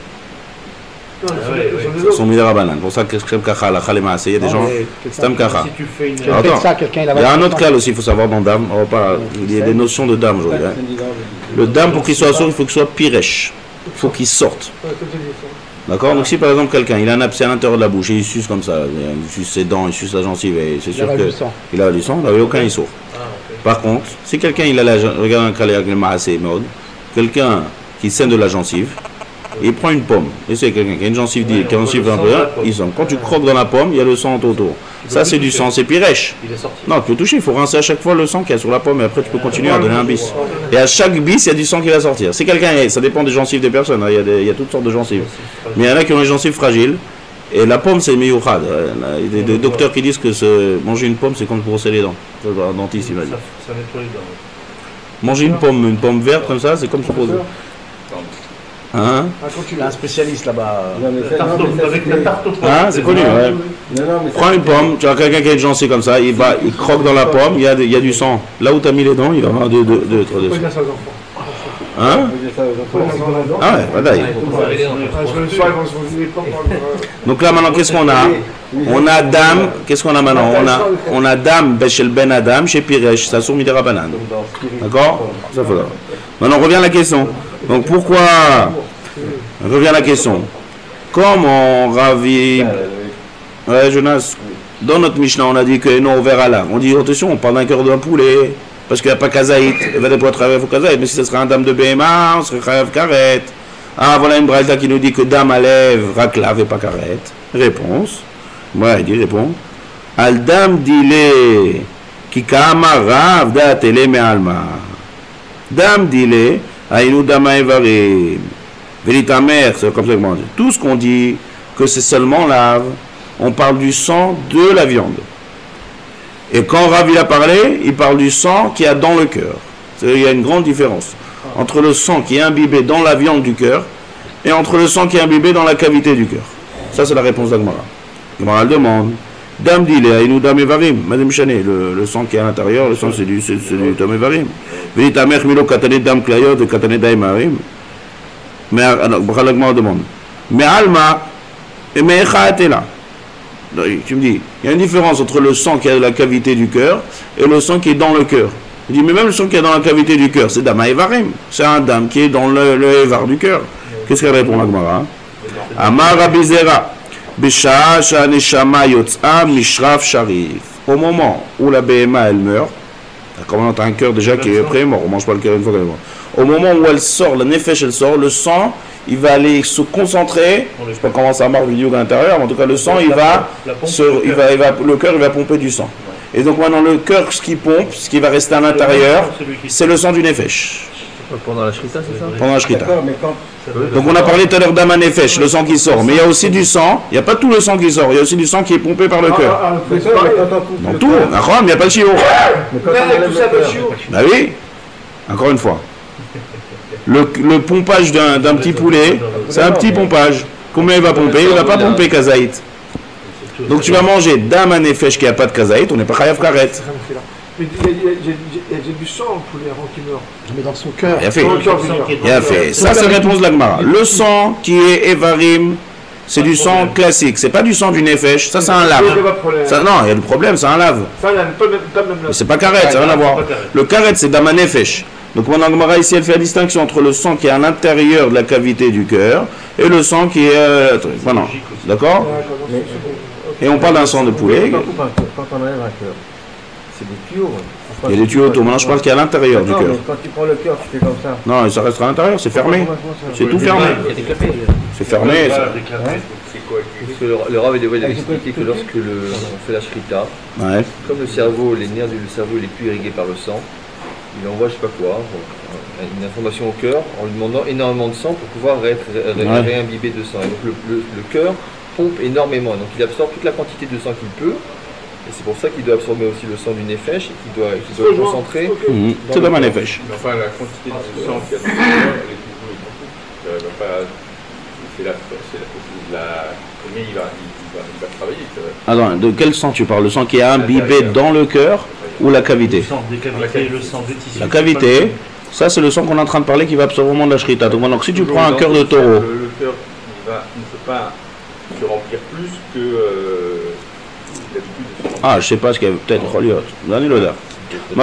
Non, Ah sur ouais, les- ouais. sur les Ils autres. sont mis des rabanan. Pour ça que c'est kacha, la khalema, il y a des gens. C'est tam kacha. Si tu fais une. Tu Attends. fais ça, quelqu'un il a Il y a un vingt-cinq autre ans. cas aussi, il faut savoir dans dam. On va pas, il y a des notions de dam aujourd'hui. hein. Le dam, pour qu'il soit assour, il faut qu'il soit piresh. Il faut qu'il sorte. Ouais, comme tu dis, ça. D'accord. Donc si par exemple quelqu'un il a un abcès à l'intérieur de la bouche et il suce comme ça, il suce ses dents, il suce la gencive et c'est Il sûr a que du sang. il a du sang, il n'a aucun issour. Ah, ok. Par contre, si quelqu'un il a la gen- regarde un cas avec le maasé mode, quelqu'un qui saigne de la gencive, il prend une pomme, et c'est quelqu'un qui a une gencive Ouais, dit- qui a on une voit gencive le un sang peu, dans la pomme. il sent. Quand tu croques dans la pomme, il y a le sang tout autour. Ça c'est du sang, c'est pirèche. Il est sorti. Non, tu peux toucher, il faut rincer à chaque fois le sang qu'il y a sur la pomme et après tu peux continuer à donner un bis. Et à chaque bis, il y a du sang qui va sortir. Si quelqu'un, est- ça dépend des gencives des personnes, hein, il y a des- il y a toutes sortes de gencives. Mais il y en a qui ont les gencives fragiles. Et la pomme, c'est miyouchad. Euh, Il y a des des docteurs qui disent que ce- manger une pomme, c'est comme brosser les dents. C'est un dentiste, il m'a dit. Ça, ça nettoie les dents. ouais. Manger une pomme, une pomme verte comme ça, c'est comme se poser. Hein? Ah, quand tu Il y a un spécialiste là-bas. Tarte au- Avec la tarte au pomme. Hein? C'est connu, ouais. Prends une pomme, tu as quelqu'un qui a une gencive comme ça, il va, il croque dans la pomme, il y a, de- il y a du sang. Là où tu as mis les dents, il va y avoir deux, deux, deux, trois, deux. Faut dire ça aux enfants. Hein? Faut dire ça aux enfants. Ah ouais, voilà. Il faut pas aller dans le Ah, je veux le soir, ils vont se vous pas par le- Donc là maintenant, qu'est-ce qu'on a? On a Dame, qu'est-ce qu'on a maintenant? On a, on a Dame, Bechel Ben Adam, chez Piresh, ça sourd Midera Banan. D'accord? Ça faudra. Maintenant, on revient à la question. Donc pourquoi? On revient à la question. Comment Ravi. Ouais, Jonas. Dans notre Mishnah, on a dit que non, on verra là. On dit attention, on parle d'un cœur d'un poulet. Parce qu'il n'y a pas Kazaït. Il va pas travailler au Kazaït. Mais si ce serait un dame de B M A, on serait Chayav Karet. Ah, voilà une braïta qui nous dit que dame à lèvres, raklav et pas Karet. Réponse. Ouais, il dit répond. Al dam dile ki kama rav datele me alma. Dam dile ainu dama evarim. Velitamer, c'est comme ça que on dit. Tout ce qu'on dit que c'est seulement lave, on parle du sang de la viande. Et quand Rav il a parlé, il parle du sang qu'il y a dans le cœur. Il y a une grande différence entre le sang qui est imbibé dans la viande du cœur et entre le sang qui est imbibé dans la cavité du cœur. Ça, c'est la réponse d'Agmara. Agmara demande Dam dile, ainu dam evarim, madame Chané, le, le sang qui est à l'intérieur, le sang c'est du, c'est, c'est du dam evarim. Velitamer milo katane dam klayot et katane dam evarim. Mais Agmara demande Mais Alma, et Mecha était là. Tu me dis, il y a une différence entre le sang qui est dans la cavité du cœur et le sang qui est dans le cœur. Il dit, mais même le sang qui est dans la cavité du cœur, c'est Dama Evarim. C'est un dame qui est dans le, le Evar du cœur. Qu'est-ce qu'elle répond, Agmara? Amar Rabizera, Bisha Shaneshama Yotza Mishraf Sharif. Au moment où la B M A elle meurt, comme on a un cœur déjà qui est prêt mort, on ne mange pas le cœur une fois qu'elle est morte. Au moment où elle sort, la nefesh elle sort, le sang il va aller se concentrer, je ne sais pas comment ça marche vidéo à l'intérieur, mais en tout cas le sang il va, se, il va, il va le cœur il va pomper du sang. Et donc maintenant le cœur ce qui pompe, ce qui va rester à l'intérieur, c'est le sang du nefesh. Pendant la shrita, c'est ça? Pendant la shrita. D'accord, mais quand... Donc on a parlé tout à l'heure d'ama nefesh, le sang qui sort, mais il y a aussi du sang, il n'y a pas tout le sang qui sort, il y a aussi du sang qui est pompé par le cœur. Ah, ah, c'est pareil. Dans tout, d'accord, mais il n'y a pas le chiot. Mais quand on enlève tout ça, le pas cœur, chiot. Bah oui, encore une fois. Le, le pompage d'un, d'un petit poulet, c'est un petit pompage. Combien il va pomper? Il ne va pas pomper kazaït. Donc tu vas manger dama nefesh qui n'a pas de kazaït, on n'est pas chayav karet. Mais il y a- il y a- il y a- il y a du sang au poulet avant qu'il meure. Mais dans son cœur. Il a fait. Dans le cœur, je veux dire. Il a fait. Ça, c'est la réponse de l'Agmara. Le sang qui est Evarim, c'est du sang classique. C'est pas du sang du nefesh. Ça, c'est un Il y a lave. pas de problème. Ça, non, il y a le problème, c'est un lave. Ça, là, pas même- pas même là. Mais c'est pas karet, ça n'a rien à voir. Le karet, c'est dama nefesh. Donc, mon Agmara ici, elle fait la distinction entre le sang qui est à l'intérieur de la cavité du cœur et le sang qui est. Euh, voilà. D'accord? Et on parle d'un sang de poulet. Quand on coupe un cœur, quand on enlève un cœur, c'est des tuyaux. Il y a des tuyaux autour. Maintenant, je parle qui est à l'intérieur du Non, cœur. mais quand tu prends le cœur, tu fais comme ça. Non, ça restera à l'intérieur, c'est fermé. Comment- comment ça- C'est tout fermé. C'est fermé. ça. Parce que le, le Rav il avait expliqué que lorsque le, on fait la shrita, Ouais. comme le cerveau, les nerfs du cerveau il est plus irrigué par le sang, il envoie je sais pas quoi, une information au cœur en lui demandant énormément de sang pour pouvoir ré, ré, ré, Ouais. réimbiber de sang. Et donc le, le, le cœur pompe énormément, donc il absorbe toute la quantité de sang qu'il peut. Et c'est pour ça qu'il doit absorber aussi le sang du nefesh et qu'il doit, qu'il doit le concentrer. Mhm. C'est dama nefesh. Mais enfin, la quantité de sang qu'il y a dans le corps, elle est toujours importante. Ça va pas. C'est la. C'est la. la mais il va, il, va, il va travailler. Ça va. Attends, de quel sang tu parles? Le sang qui est imbibé dans le cœur ou la cavité? Le sang des cavités, le sang des tissus. La cavité, ça c'est le sang qu'on est en train de parler qui va absorber au moment de la shrita. Donc maintenant, si tu prends un cœur de taureau, Le, le cœur, il, va, il ne peut pas se remplir plus que euh, d'habitude. ah, je sais pas ce qu'il y a, peut-être, Choliot, donnez le là. Peu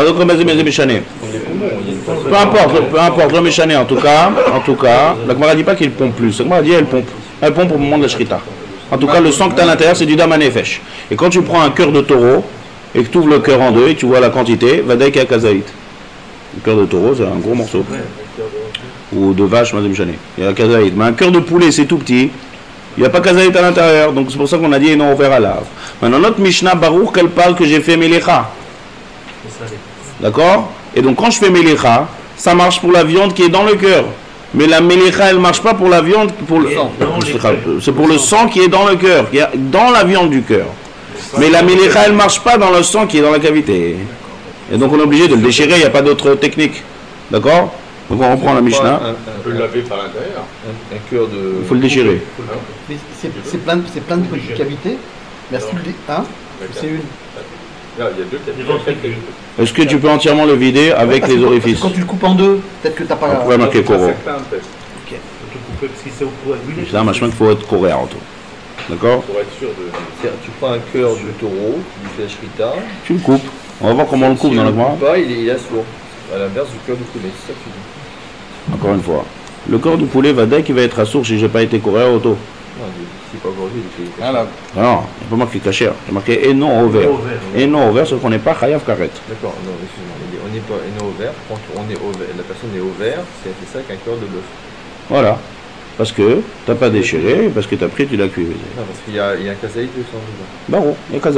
importe, peu importe, le méchané en tout cas, en tout cas, la Gemara dit pas qu'il pompe plus, la Gemara dit elle pompe, elle pompe au moment de la shrita. En tout cas, le sang que tu as à l'intérieur, c'est du dama nefesh. Et quand tu prends un cœur de taureau et que tu ouvres le cœur en deux et tu vois la quantité, vadaïk à kazaït. Le cœur de taureau, c'est un gros morceau. Ou de vache, madame méchané. Il y a la kazaït. Mais un cœur de poulet, c'est tout petit. Il n'y a pas kazaït à l'intérieur. Donc c'est pour ça qu'on a dit non ouvert à lave. Maintenant, notre Mishnah Baruch, qu'elle parle que j'ai fait Melecha. D'accord? Et donc quand je fais Melecha, ça marche pour la viande qui est dans le cœur. Mais la Melecha, elle ne marche pas pour la viande, pour le sang. C'est pour le sang qui est dans le cœur, qui est dans la viande du cœur. Mais la Melecha, elle ne marche pas dans le sang qui est dans la cavité. Et donc on est obligé de le déchirer, il n'y a pas d'autre technique. D'accord? Donc on reprend la Mishnah. On peut le laver par l'intérieur. Un, un cœur de. Il faut le déchirer. Mais c'est c'est plein, de- c'est plein de petites cavités. Mais est-ce que tu le dis, hein C'est une. Là, il y a deux cavités. Est-ce que tu peux entièrement le vider avec Parce que les quand- orifices? Quand tu le coupes en deux, peut-être que t'as pas. On pourrait marquer Koro. Certains tests Faut tout couper parce qu'il s'est coagulé. C'est un machin qu'il faut être coréen en tout. D'accord? pour être sûr de. C'est-à-dire, tu prends un cœur de taureau, tu lui fais la shrita. Tu le coupes. On va voir comment on le coupe Si dans on la le Gemara. coupe pas, il est, il est assourd. À l'inverse du cœur de poulet, c'est ça que tu dis. Encore une fois. Le corps du poulet va dès qu'il va être assourd si j'ai pas été coréen auto. Non, il- c'est pas aujourd'hui, il est. Ah là. Non, il n'y a pas marqué caché. Il y a marqué et non au vert. Et non au vert, c'est qu'on n'est pas chayav karet. D'accord, non, excuse-moi, il est- on n'est pas on est au vert, quand on est au vert, la personne est au vert, c'est fait ça qu'un cœur de bœuf. Voilà. Parce que t'as pas déchiré, parce que t'as pris, tu l'as cuit. Non, parce qu'il y a, il y a un kazaït de sang dedans. Baro, il y a kazaït.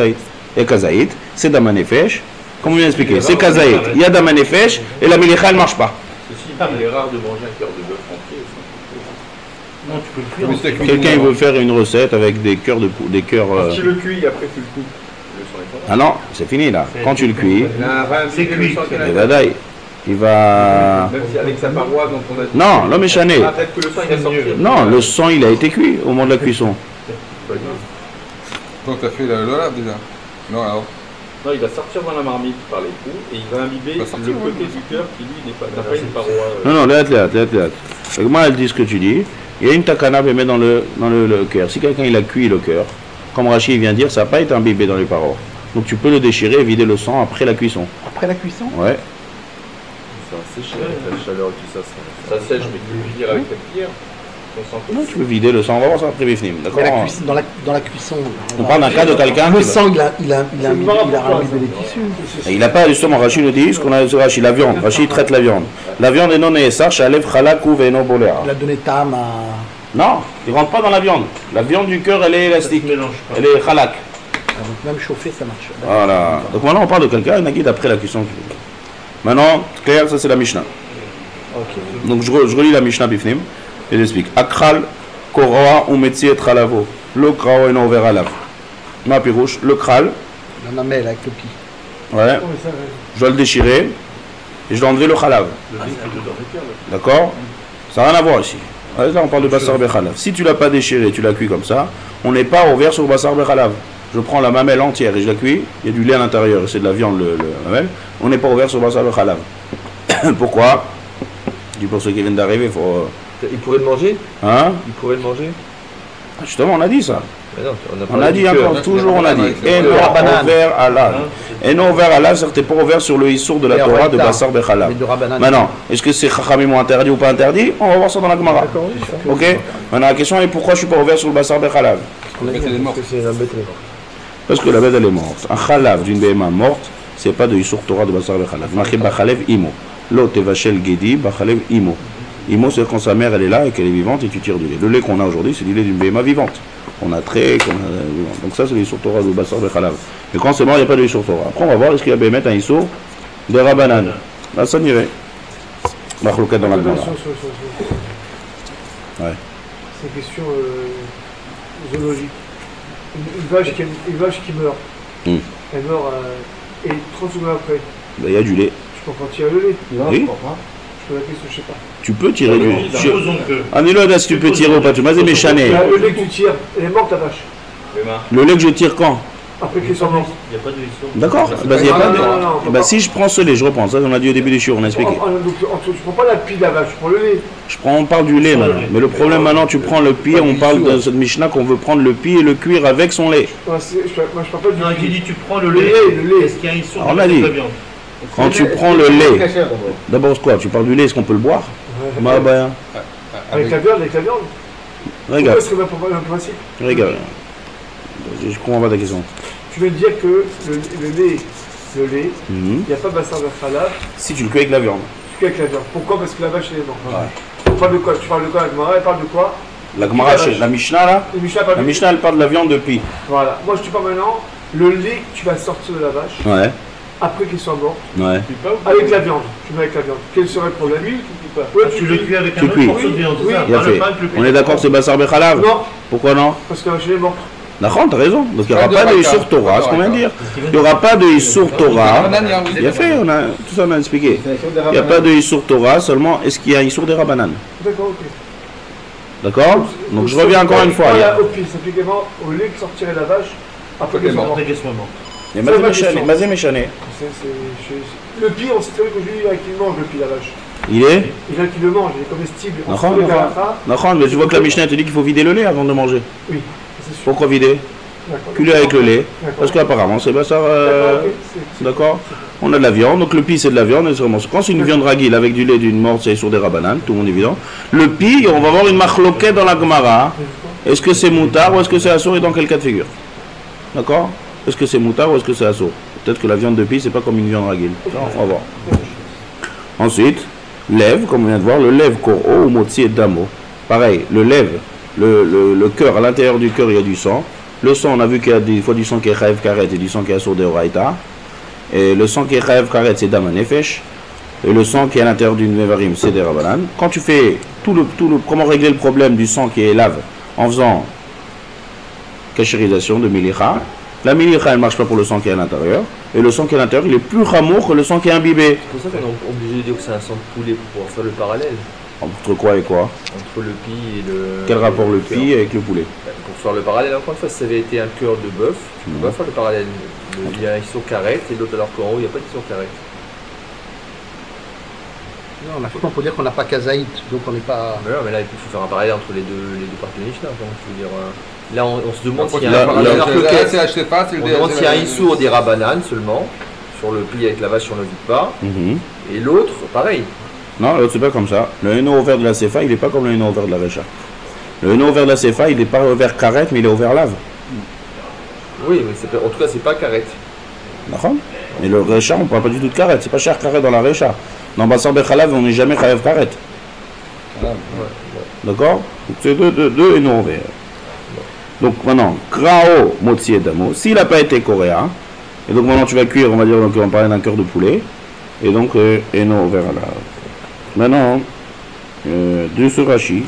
et kazaït, c'est damanefesh. Comme on vient d'expliquer, c'est kazaït, il y a damanefesh et la milicha elle ne marche pas. Ceci, il est rare de manger un cœur de bœuf entier. Non, tu peux le cuire. Quelqu'un il veut faire une recette avec des cœurs de pou- des cœurs. euh, Si tu le cuis, après tu le coupes, le sang est pas Ah non, c'est fini là. Quand tu le cuis, C'est cuit. eh ben, daï, il va. Même si avec sa paroi dont on a dit. Non, l'homme est chané. Ah, peut-être que le sang il va sortir. Non, le sang il a été cuit au moment de la cuisson. Donc t'as fait le lave déjà. Non alors. Non, il va sortir dans la marmite par les trous et il va imbiber Il va sortir, le ouais. côté du cœur qui lui n'est pas, n'a pas une paroi. euh, Non, non, là, là, là, là. Donc, moi, elle dit ce que tu dis. Il y a une takana qui met dans le, dans le, le cœur. Si quelqu'un il a cuit le cœur, comme Rachid vient de dire, ça n'a pas été imbibé dans les parois. Donc tu peux le déchirer et vider le sang après la cuisson. Après la cuisson? Ouais. Ça va sécher avec la chaleur et tout ça. ça- Ça sèche, mais tu peux le dire avec la cuillère. On sent Non, tu peux vider le sang. On va voir ça après Bifnim. D'accord? Mais la cuisson- dans, la, dans la cuisson. On parle d'un cas de quelqu'un Le qui va- sang, il a, il a, il a, il a, il a imbibé les tissus. Et il n'a pas, justement, Rachid nous dit, ce qu'on a sur Rachid, la viande. Rachid traite la viande. La viande est non néessar, shalev chalak ou veno bolera. Il a donné tam à. Non, il rentre pas dans la viande. La viande du cœur, elle est élastique. mélange pas. Elle est chalak. Ah, donc même chauffer, ça marche. Voilà. Donc maintenant, on parle de quelqu'un, un guide après la cuisson. Maintenant, clair, ça c'est la Mishnah. Ok. Donc je, re- je relis la Mishnah Bifnim et j'explique. Akral, Koroa, ou Metzi et Tralavo. Le Krao est non ouvert à lave. Ma pirouche, le Kral, La mamelle avec le pied. ouais, je dois le déchirer et je dois enlever le Khalav. D'accord? Ça n'a rien à voir ici. Ouais, là, on parle de Bassar Bechalav. Si tu l'as pas déchiré, tu l'as cuit comme ça, on n'est pas ouvert sur Bassar Bechalav. Je prends la mamelle entière et je la cuis, il y a du lait à l'intérieur et c'est de la viande, le, le mamelle. On n'est pas ouvert sur Bassar Bechalav. Pourquoi? Je dis pour ceux qui viennent d'arriver, il faut. Il pourrait le manger Hein? Il pourrait le manger Justement, on a dit ça. Mais non, on a, On parlé a du dit cœur. encore, toujours on a dit. Et Et non ouvert à l'âge. Et non ouvert à l'âge, c'est pas ouvert sur le issour de la Et en Torah fait, de là, Bassar Bechalav. mais de Rabbanan. Maintenant, est-ce que c'est Chachamim ou interdit ou pas interdit? On va voir ça dans la Gemara. Ok? Maintenant, la question est pourquoi je suis pas ouvert sur le Bassar Bechalav? Mais c'est les morts. Parce que c'est la bête. Parce que la bête elle est morte. Un chalav d'une béhéma morte, c'est pas de issour Torah de Bassar Bechalav. Marqué Bachalev Imo. L'autre Tevachel Gedi, Bachalev Imo. Imo, c'est quand sa mère elle est là et qu'elle est vivante et tu tires du lait. Le lait qu'on a aujourd'hui, c'est du lait d'une béhéma vivante. On a trait, qu'on a vivante. Donc ça, c'est l'issour Torah de Bassar Bechalav. Et quand c'est mort, il n'y a pas de issour Torah. Après, on va voir est-ce qu'il y a béhémet un issour de Rabbanan. Là, ça n'irait. Machlouket dans la Gemara. Sur- sur- sur- sur- Ouais. C'est une question euh, zoologique. Une, une vache qui, une vache qui meurt. Hmm. Elle meurt euh, et trente secondes après, Ben, il y a du lait. je peux encore tirer le lait. Oui. Je pose la question, je sais pas. Tu peux tirer du lait. Supposons que. Anilo, si tu peux tirer ou pas. Tu m'as dit, mais chané. Là, le lait que tu tires, elle est morte ta vache. les mains. Le lait que je tire quand? Après qu'ils sont morts. Il n'y a pas de histoire. D'accord. Bah, y a Ah, pas non, de- non, non, on peut bah, pas. si je prends ce lait, je reprends. Ça, on a dit au début des chiours, on a expliqué. Oh, oh, donc, tu ne prends pas la pile de la vache, tu prends le lait. Je prends, on parle du lait maintenant. Mais le problème maintenant, tu prends le pied, on parle de cette Mishnah qu'on veut prendre le pied et le cuire avec son lait. Moi, c'est- je, moi, je parle pas du Non, lait. j'ai dit tu prends le Le lait. lait, le lait. Est-ce qu'il y a une source On de a dit. la viande? Quand tu prends le lait, d'abord quoi? Tu parles du lait, est-ce qu'on peut le boire? Ouais. Bah, bah, Avec la viande, avec la viande. regarde, Pourquoi est-ce que le même- le même principe? regarde. Je je comprends pas ta question. Tu veux dire que le, le lait, le lait, Mhm. il n'y a pas Bassar Bechalav, Si tu le cuis avec la viande. tu cuis avec la viande. Pourquoi? Parce que la vache elle est morte. Tu parles de quoi? Tu parles de quoi avec Mara? Elle parle de quoi? La Gemara, La vache. la Mishnah là, Le Mishnah parle la de- Mishnah elle parle de la viande de pie. Voilà. Moi je te parle maintenant, le lait que tu vas sortir de la vache, Ouais, après qu'il soit mort, ouais. Tu peux pas ou avec la viande. Tu mets avec la viande. Quel serait le problème? tu cuis pas. Ouais, Ah, tu le cuis avec un Tu autre cuis. morceau de viande, Oui, c'est ça? oui. Il a Pas le fait. pain avec le On est cuit. d'accord, c'est Bassar Bechalav? Non, Pourquoi non? parce que la vache elle est morte. D'accord, t'as raison. Donc il n'y aura Pas de pas de raka. Issour Torah, Pas de ce qu'on vient de raka. dire. Il n'y aura pas de Issour Torah. Rabbanan, oui. Il y a fait, on a, tout ça on a expliqué. Il n'y a pas de Issour Torah, seulement est-ce qu'il y a un Issour des Rabbanan? D'accord, ok. D'accord? Donc je reviens encore une fois. Il y a- Voilà, au pile, simplement au lait que sortirait la vache après qu'elle soit morte. Après qu'elle soit morte. il y a Mazé Méchané, Mazé Méchané. C'est- c'est- je- Le pire, on sait très bien qu'aujourd'hui, il y en a qui le mange, le pire, la vache. Il est? Il y en a qui le mangent, il est comestible. On D'accord, trouve les d'accord. garafas. D'accord, mais tu vois que la Mishnah te dit qu'il faut vider le lait avant de manger. Oui, c'est sûr. Pourquoi vider? D'accord. Culer avec le lait. D'accord. Parce qu'apparemment c'est Bassar. euh, D'accord, ok, c'est- D'accord? On a de la viande, donc le pi c'est de la viande. Et c'est vraiment- quand c'est une viande ragile avec du lait d'une morte, c'est sur des rabananes, tout le monde est évident. Le pi, on va voir une machloquette dans la Gemara. Est-ce que c'est moutard ou est-ce que c'est assour et dans quel cas de figure? D'accord? Est-ce que c'est moutard ou est-ce que c'est assour? Peut-être que la viande de pi c'est pas comme une viande ragile. Ça, on va voir. Ensuite, lèvre, comme on vient de voir, le lèvre koro ou motzi et damo. Pareil, le lèvre, le, le, le cœur, à l'intérieur du cœur il y a du sang. Le sang, on a vu qu'il y a des fois du sang qui est Chayev Karet et du sang qui est Asur Deoraita. Et le sang qui est Chayev Karet, c'est Dam Nefesh. Et le sang qui est à l'intérieur d'une Mevarim, c'est des Rabbanan. Quand tu fais tout le, tout le, comment régler le problème du sang qui est lave en faisant cachérisation de Milicha, la Milicha elle ne marche pas pour le sang qui est à l'intérieur. Et le sang qui est à l'intérieur, il est plus ramour que le sang qui est imbibé. C'est pour ça qu'on est obligé de dire que c'est un sang de poulet pour pouvoir faire le parallèle. Entre quoi et quoi? Entre le pi et le. Quel rapport le, le pi avec le poulet? Pour faire le parallèle, encore une fois, si ça avait été un cœur de bœuf, tu ne peux pas faire le parallèle. Il y a un Issur Karet et l'autre alors qu'en haut, il n'y a pas d'Issur Karet. Non, mais faut dire qu'on n'a pas Kazaït, donc on n'est pas. Mais non, mais là, il faut faire un parallèle entre les deux, les deux parties de Mishnah. Donc, je veux dire, euh, là, on, on se demande s'il y a un. On demande s'il y a un Issur des Rabbanan seulement, sur le pli avec la vache, on ne le dit pas. Mm-hmm. Et l'autre, pareil. Non, l'autre, c'est pas comme ça. Le héno ouvert de la Sefa, il n'est pas comme le héno ouvert de la Recha. Le héno ouvert de la Sefa, il n'est pas ouvert Karet, mais il est ouvert lave. Oui, mais c'est, en tout cas, c'est pas Karet. D'accord. Mais le Recha, on ne parle pas du tout de Karet. C'est pas cher Karet dans la Recha. Dans Bassar Bechalav, on n'est jamais Chayev Karet. Ah, ouais, ouais. D'accord. C'est deux, deux, deux et non ouverts. Donc maintenant, Krao Motsi et Damo, s'il n'a pas été coréen, et donc maintenant tu vas cuire, on va dire, donc on va parler d'un cœur de poulet, et donc, euh, et non ouvert à la. Maintenant, euh, deux sur Rashi,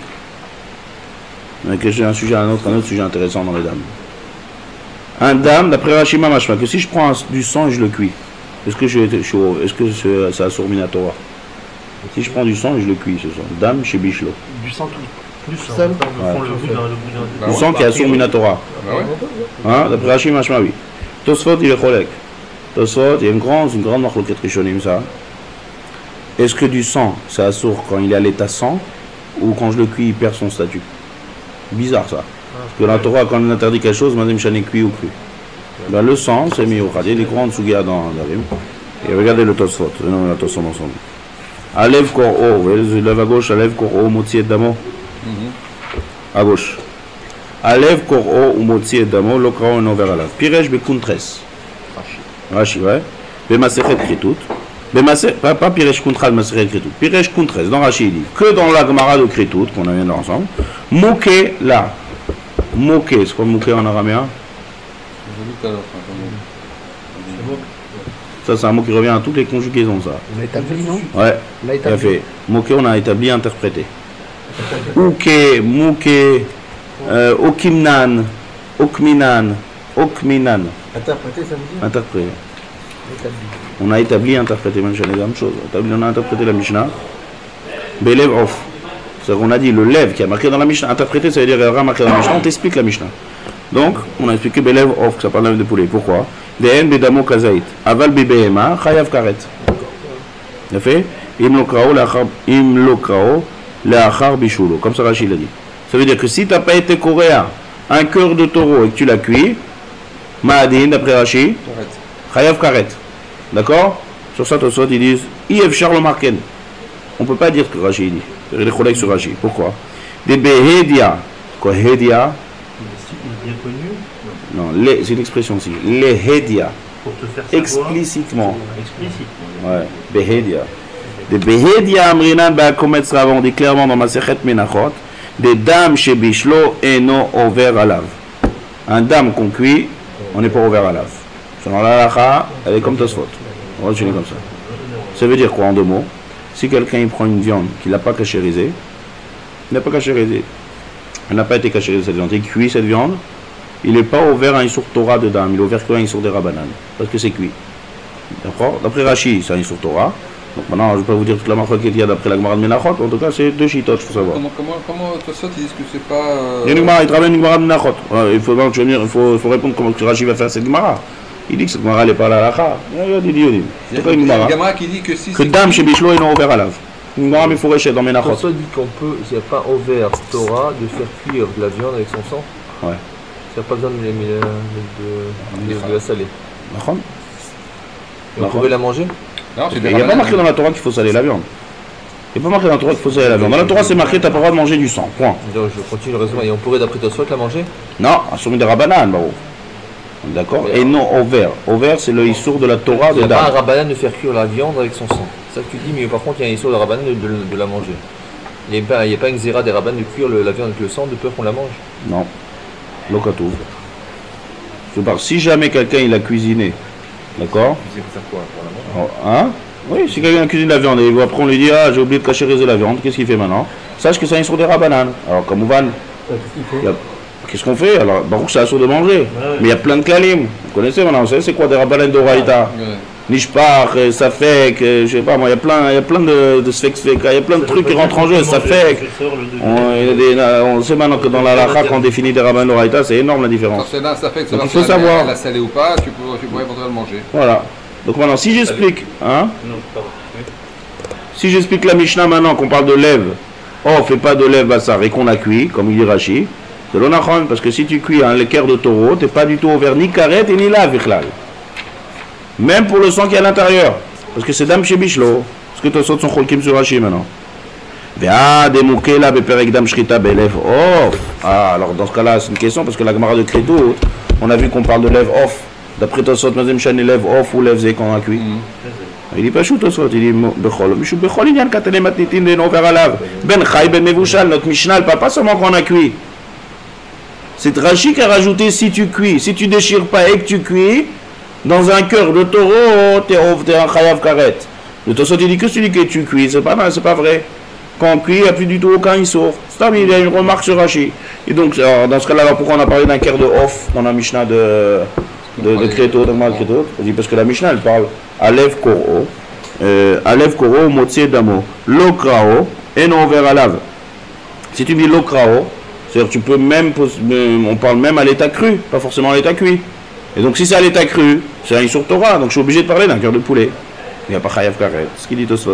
un sujet à un autre, un autre sujet intéressant dans les dames. Un dame, d'après Rashi Mamashma, que si je prends un, du sang et je le cuis, est-ce que je, je est-ce que c'est, ça a sur Minatora? Si je prends du sang et je le cuis, ce sang. Dame chez Bishlo. Du sang tout. Du sang. Seul. Ouais. Du sang qui a sur Minatora. Bah ouais. Hein, d'après Rashi Mamashma, oui. Tosfot, il est cholek. Tosfot, il y a une grande, une grande marloquette rishonim, ça. Est-ce que du sang, c'est assourd quand il est à l'état sang, ou quand je le cuis, il perd son statut? Bizarre ça. Parce que la Torah, quand on interdit quelque chose, madame Chané cuit ou cru. Ben, le sang, c'est mis au Il y a des grandes sugias dans Darim. Et regardez le Tosfot. Non, la Tosfot ensemble. Alev kor o, vous voyez, je lève à gauche, Alev kor o, motzi et damo. À gauche. Alev kor o, ou motzi et damo, l'okrao en over alav. Pirej bekuntres. Rashi, ouais. Bemasechet kritout. Bemasechet, pas, pas pirej kuntral, masechet kritout. Pirej kuntres, dans Rashi, il dit, que dans la Gemara de kritout, qu'on a vu ensemble, moké là. Moké, c'est quoi moké en araméen? Ça, c'est un mot qui revient à toutes les conjugaisons, ça. On l'a établi, non? Ouais, tout à fait. Moké, on a établi, interprété. Ouké, mouké, euh, okimnan, okminan, okminan. Interprété, ça veut dire? Interprété. Établi. On a établi, interprété, même chez les mêmes choses. On a interprété la Mishnah. Belev off. C'est-à-dire qu'on a dit le lève qui a marqué dans la Mishnah. Interprété, ça veut dire qu'il y a marqué dans la Mishnah. On t'explique la Mishnah. Donc, on a expliqué Belev off, que ça parle de poulet. Pourquoi? Dehen bedamo kazaït. Aval bebehema, chayav karet. Il a fait Im lokrao, leachar bishulo. Comme ça, Rachid l'a dit. Ça veut dire que si tu n'as pas été coréen, un cœur de taureau et que tu l'as cuit, Ma'adin, d'après Rachid, chayav karet. D'accord? Sur ça, Tosfot, ils disent Iev Charles Marken. On ne peut pas dire ce que Rachid dit. C'est les collègues sur Rachid. Pourquoi? Des behedia. Quoi, hedia? Bien connu. Non, les, c'est une expression aussi. Les hedia. Pour te faire savoir. Explicitement. Explicitement. Ouais, behedia. Des behedia amrinan ba'akometz rav, on dit clairement dans ma sechet menachot, des dames chez Bishlo et non over à lave. Un dame qu'on cuit, on n'est pas over à lave. Selon la halakha, elle est comme Tosfot. On va enchaîner comme ça. Ça veut dire quoi en deux mots? Si quelqu'un il prend une viande qu'il n'a pas cachérisée, il n'a pas cachérisé, elle n'a pas été cachérisée cette viande, il cuit cette viande, il n'est pas ouvert à un sourd Torah de dame, il est ouvert qu'à un sourd des Rabbanan, parce que c'est cuit. D'accord? D'après Rashi, c'est un sourd Torah. Donc maintenant, je ne vais pas vous dire toute la marque qu'il y a d'après la Gemara de Menachot, en tout cas, c'est deux chitotes, il faut savoir. Comment, comment, comment Tosfot, ils disent que c'est pas. Euh... Il y a une Gemara, il travaille une Gemara de Menachot. Ouais, il faut, non, tu veux dire, il faut, il faut répondre comment que Rashi va faire cette Gemara. Il dit que cette Gemara n'est pas la halakha. Il y a des diodim. C'est pas une Gemara qui dit que si. Que dame chez Bishlo, ils n'ont ouvert à lave. Une Gemara, mais il faut récher dans Menachot. Tosfot dit qu'on peut, s'il n'y a pas ouvert Torah, de faire cuire de la viande avec son sang. Ouais. Il n'y a pas besoin de, de, de, de, de la saler. D'accord. Et on pourrait la manger? Non, c'est il n'y a pas marqué dans la Torah qu'il faut saler la viande. Il n'y a pas marqué dans la Torah qu'il faut saler la viande. Dans la Torah, c'est marqué tu n'as pas le droit de manger du sang. Point. Donc je continue le raisonnement. Et on pourrait, d'après Tosfot, la manger? Non, assumé des Rabbanan, Barou. D'accord. Et non au vert. Au vert, c'est le issour de la Torah de dame. Il n'y a pas un dame. Rabbanan de faire cuire la viande avec son sang. C'est ça que tu dis, mais par contre, il y a un issour de Rabbanan de, de, de la manger. Il n'y a pas, pas une zéra des Rabbanan de cuire le, la viande avec le sang de peur qu'on la mange. Non. Lokatou. Je parle, si jamais quelqu'un il a cuisiné, d'accord? C'est ça quoi pour la Hein? Oui, si quelqu'un cuisine la viande et après on lui dit ah j'ai oublié de cachériser la viande, qu'est-ce qu'il fait maintenant? Sache que c'est un sur des rabananes. Alors comme Ouvan, qu'est-ce qu'on fait? Alors Baruch c'est un sur de manger, ouais. Mais il y a plein de kalim. Vous connaissez maintenant, vous savez c'est quoi des rabananes d'Oraïta? Ouais. Nishpach, Safek, je sais pas moi, il y a plein, il y a plein de, de Sfek Sfek, il y a plein de trucs qui rentrent en jeu, Safek. On, on sait maintenant que dans la Lacha, quand on définit des rabbins d'Oraïta, c'est énorme la différence. C'est là, ça fait que donc, il faut savoir. La salée ou pas, tu, peux, tu pourrais éventuellement manger. Voilà. Donc maintenant, si j'explique, hein, si j'explique la Mishnah maintenant qu'on parle de lève, oh, on fait pas de lève bassar et qu'on a cuit, comme il dit Rashi, c'est l'onachon, parce que si tu cuis un l'équerre de taureau, t'es pas du tout ouvert ni karet et ni la vichlal. Même pour le sang qui est à l'intérieur. Parce que c'est dam chez Bishlo. Parce que tu as sauté son cholkim sur Rashi maintenant. Ah, alors dans ce cas-là, c'est une question parce que la Gemara de Crétou, on a vu qu'on parle de lève off. D'après Tosot, Mazem Shani lève off ou lève zé quand on a cuit. Il dit pas chou Tosot, il dit Bechol. Michou Bechol, il y a un katane matnitin de nover alav. Ben Chai, Ben Mevushal, notre Mishnah, pas seulement quand on a cuit. C'est Rashi qui a rajouté si tu cuis, si tu déchires pas et que tu cuis. Dans un cœur de taureau, t'es un chayav karet. Le Tosot il dit que celui que tu cuis, c'est pas mal, c'est pas vrai. Quand on cuit, il n'y a plus du tout aucun issour. C'est il y a une remarque sur Rashi. Et donc, alors, dans ce cas-là, alors, pourquoi on a parlé d'un cœur de off dans la Mishnah de, de, de Créto, de Mal Créto? Parce que la Mishnah, elle parle Alev Koro, euh, Alev Koro, Motsie Damo, Lokrao, et non vers Alav. Si tu dis Lokrao, c'est-à-dire tu peux même, on parle même à l'état cru, pas forcément à l'état cuit. Et donc si c'est à l'état cru, c'est un Issour Torah, donc je suis obligé de parler d'un cœur de poulet. Il n'y a pas Chayav Karet, ce qu'il dit Tosfot.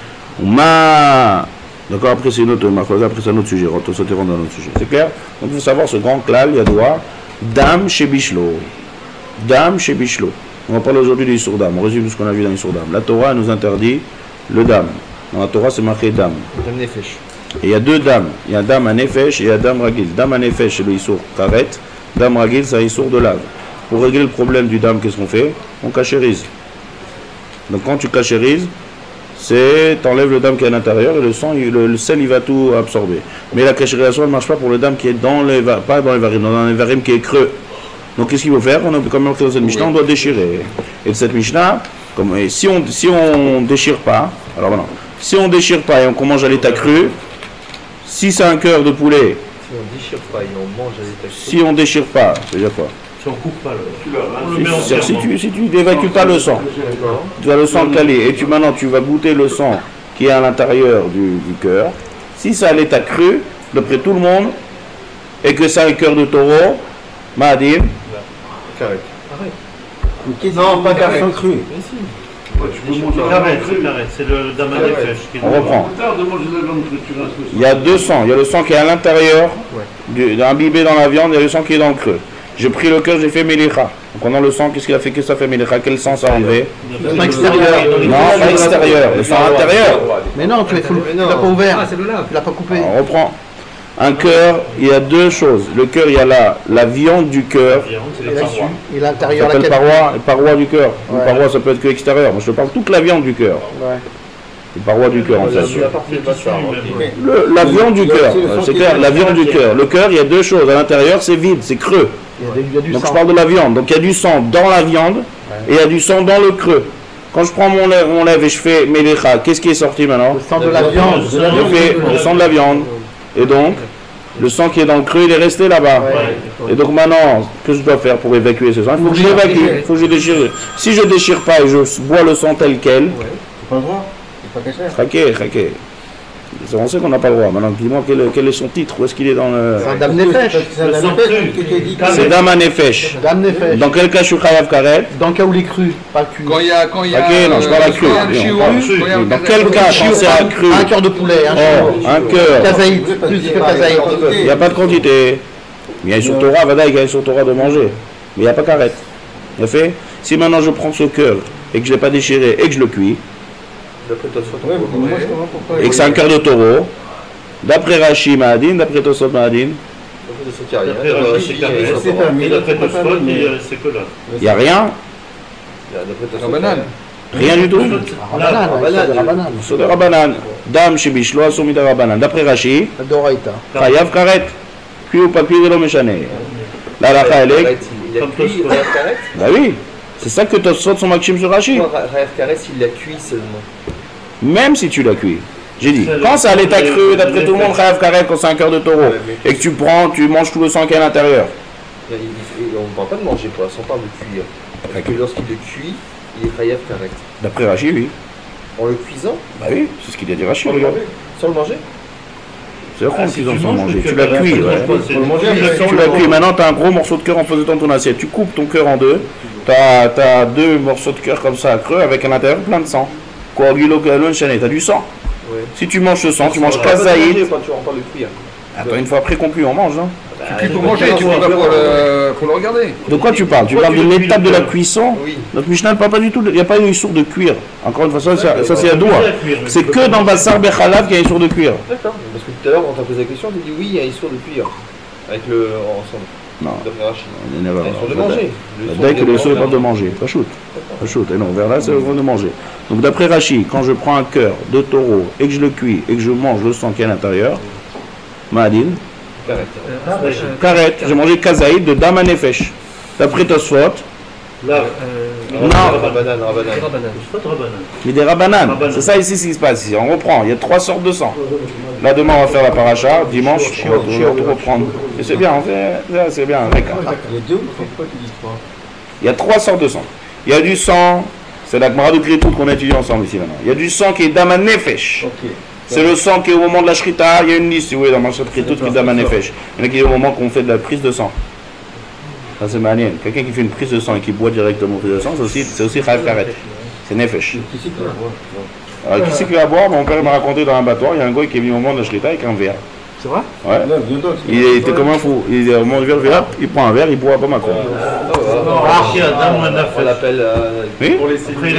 Ma... D'accord, après c'est une autre après c'est un autre sujet, Tosfot est rendu dans un autre sujet. C'est clair? Donc il faut savoir ce grand klal, Yadoua, Dam chez Bishlo. Dam chez Bishlo. On va parler aujourd'hui du Issour Dam, on résume ce qu'on a vu dans l'Issour Dam. La Torah nous interdit le Dam. Dans la Torah c'est marqué Dam. Dam Nefesh. Et il y a deux Dam. Il y a Dam à Nefesh et il y a Dam Ragil. Dam à Nefesh c'est le Issour Karet. Dam Ragil c'est un Issour de lave. Pour régler le problème du dam, qu'est-ce qu'on fait? On cachérise. Donc quand tu cachérises, c'est t'enlèves le dam qui est à l'intérieur et le sang, il, le, le sel, il va tout absorber. Mais la cachérisation, elle ne marche pas pour le dam qui est dans les pas dans les varim, dans les varim qui est creux. Donc qu'est-ce qu'il faut faire? On a comme marqué dans cette Mishnah, on doit déchirer. Et de cette Mishnah, comme, et si on si on déchire pas, alors voilà, si on déchire pas et on mange à l'état cru, si c'est un cœur de poulet, si on déchire pas et on mange à l'état cru, si on déchire pas, c'est-à-dire quoi? Si on coupe pas le... Si, si, si tu si tu n'évacues pas le sang, tu as le sang calé et tu maintenant tu vas goûter le sang qui est à l'intérieur du, du cœur. Si c'est à l'état cru, d'après tout le monde, et que c'est un cœur de taureau, Mahadim, carré. Non, pas carré. Cru. C'est le dam à Nefesh. On reprend. Il y a deux sangs. Il y a le sang qui est à l'intérieur, ouais. Imbibé dans la viande, et le sang qui est dans le creux. J'ai pris le cœur, j'ai fait Mélicha. Donc on a le sang, qu'est-ce qu'il a fait? Qu'est-ce que ça fait Mélicha? Quel sang ça a enlevé? Le sang extérieur. Non, pas extérieur, le sang intérieur. Mais non, tu l'as pas ouvert. Ah, c'est le lave. Tu l'as pas coupé. Alors, on reprend. Un cœur, il y a deux choses. Le cœur, il y a la, la viande du cœur. Et l'intérieur, la paroi, paroi du cœur. Ouais. Une paroi, ça peut être que extérieur. Moi, je te parle toute la viande du cœur. Ouais. Les parois du cœur, en fait. Le, la viande du cœur, c'est clair, la viande du cœur. Le cœur, il y a deux choses. À l'intérieur, c'est vide, c'est creux. Donc je parle de la viande. Donc il y a du sang dans la viande et il y a du sang dans le creux. Quand je prends mon lèvre, mon lèvre et je fais Mélécha, qu'est-ce qui est sorti maintenant? Le sang de la viande. Je fais le sang de la viande. Et donc, le sang qui est dans le creux, il est resté là-bas. Ouais. Et donc maintenant, qu'est-ce que je dois faire pour évacuer ce sang? Il faut que je l'évacue, il faut que je déchire. Si je ne déchire pas et je bois le sang tel quel, c'est pas le droit. Raqué, raqué. On sait qu'on n'a pas le droit. Maintenant, dis-moi quel, quel est son titre. Où est-ce qu'il est dans le... C'est un Dam Nefesh. C'est Dam Nefesh. Dam Nefesh. Dans quel cas je suis Chayav Karet? Dans le cas où il est cru, pas cuit. Quand il y a... Quand il y a... Ok, non, je parle à cru. Dans quel cas quand c'est à cru? Un cœur de poulet. Oh, un cœur. Kazaïd. Plus que Kazaïd. Il n'y a pas de quantité. Il y a une sur Torah, Vada, il y a une sur Torah de manger. Mais il n'y a pas Karet. Il a fait? Si maintenant je prends ce cœur et que je ne l'ai pas déchiré et que je le cuis, et que c'est un cœur de taureau, d'après Rashi Mahadin, d'après Tosot Mahadin, d'après Rashi c'est permis, d'après Tosot c'est que là. Il n'y a rien? Rien du tout? C'est de Rabbanan. Dam chez Bishlo, Assoumi de Rabbanan. D'après Rashi, Chayav Karet. Cuit ou pas cuit, de l'homme échané. La lacha, elle est il a cuit Rayav Karet. Bah oui, c'est ça que Tosfot son Makshim sur Rashi. Rayav Karet, il l'a cuit seulement. Même si tu l'as cuit. J'ai dit, quand c'est à l'état cru, d'après tout le monde, Rayav Karet, quand c'est un cœur de taureau, et que tu prends, tu manges tout le sang qui est à l'intérieur. On ne parle pas de manger pour on parle de cuire. Parce que lorsqu'il le cuit, il est Rayav Karet. D'après Rashi, oui. En le cuisant? Bah oui, c'est ce qu'il a dit Rashi, regarde. Sans le manger? C'est vrai qu'ils ont sans manger. Tu l'as cuit, ouais. Tu l'as cuit. Maintenant, tu as un gros morceau de cœur en faisant dans ton assiette. Tu coupes ton cœur en deux. Tu as deux morceaux de cœur comme ça, creux, avec à l'intérieur plein de sang. Coagulo, galon, chané. Tu as du sang. Si tu manges ce sang, tu manges kazaïd. Attends, une fois après qu'on cuit, on mange. Hein. Tu cuis pour manger, tu cuis pas pour le, pour le regarder. De quoi tu parles? Tu parles de l'étape de la cuisson? Notre Mishnah ne parle pas du tout. Il n'y a pas une source de cuir. Encore une fois, ça, ça c'est à doigt. C'est que dans Bassar Bechalav qu'il y a une source de cuir. D'accord. Parce que tout à l'heure, quand tu as posé la question, tu as dit oui, il y a une source de cuir. Avec le. ensemble. Non. Il y a une source de manger. Dès que le source n'est pas de manger. Pas shoot. Pas shoot. Et non, vers là, c'est le de manger. Donc d'après Rashi, quand je prends un cœur de taureau et que je le cuis et que je mange le sang qui est à l'intérieur, Mahadin. Karet. J'ai mangé kazaïd de Dama Nefesh. D'après Tosfot. Là. Non. Mais des rabanan. C'est ça ici ce qui se passe. Ici. On reprend. Il y a trois sortes de sang. Là demain on va faire la paracha. Dimanche on va tout reprendre. Et c'est bien. On fait. C'est bien. Il y a deux ou trois qui disent trois. Il y a trois sortes de sang. Il y a du sang. C'est la Gemara de Kritout qu'on a étudié ensemble ici maintenant. Il y a du sang qui est Dama Nefesh. C'est le sang qui est au moment de la shrita. Il y a une liste, si vous voulez, dans Marchat Kritout qui est Dama Nefesh. Il y en a qui est au moment qu'on fait de la prise de sang. Ça c'est manien. Quelqu'un qui fait une prise de sang et qui boit directement une prise de sang, c'est aussi, c'est aussi Chayav Karet. C'est Nefesh. Alors qui c'est qui va boire? Mon père m'a raconté dans un battoir, il y a un gars qui est venu au moment de la shrita avec un verre. C'est vrai? Ouais. Il était comme un fou. Il est au moment du verre, il prend un verre, il boit pas ma quoi. On l'appelle. Oui? Pour les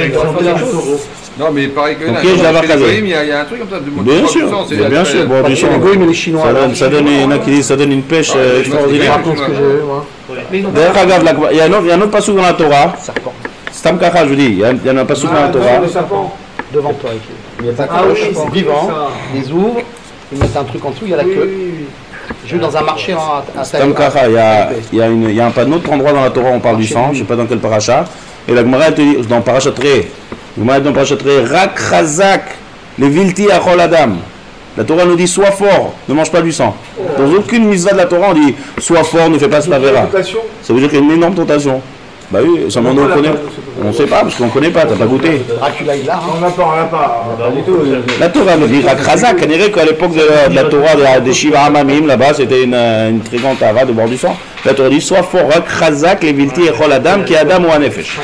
Non, mais pareil que là, il y a un truc comme ça. Bien sûr, bien sûr. Bon, du sang, mais les Chinois. Ça donne, il y en a qui disent, ça donne une pêche extraordinaire. D'ailleurs, regarde, il y a un autre passage dans la Torah. Stam Kacha, je vous dis, il y en a un passage dans la Torah. Devant toi. Il y a un coche vivant, les ouvre, ils mettent un truc en dessous, il y a la queue. Je vais dans un marché à Stam Kacha, il y a, il y a une, il y a un pas d'autre endroit dans la Torah, on parle du sang, je ne sais pas dans quel paracha. Et la Gemara te dit, dans Parashat Re, la Gemara dans Parashat Re, Rak Chazak, le Vilti Achol Adam. La Torah nous dit, sois fort, ne mange pas du sang. Dans aucune mitzvah de la Torah, on dit, sois fort, ne fais pas ce tavera. Ça veut dire qu'il y a une énorme tentation. Bah oui, ça m'en on connaît. On ne sait pas, parce qu'on ne connaît pas, t'as pas goûté. Dracula il l'a. On n'a pas, on n'a pas. La Torah nous dit, Rak Chazak, on dirait qu'à l'époque de la, de la Torah des Shiva Hamamim, là-bas, c'était une, une très grande tava de boire du sang. La Torah dit, sois fort, Rak Chazak, les Vilti Echol Adam, qui est Adam ou Anefesh.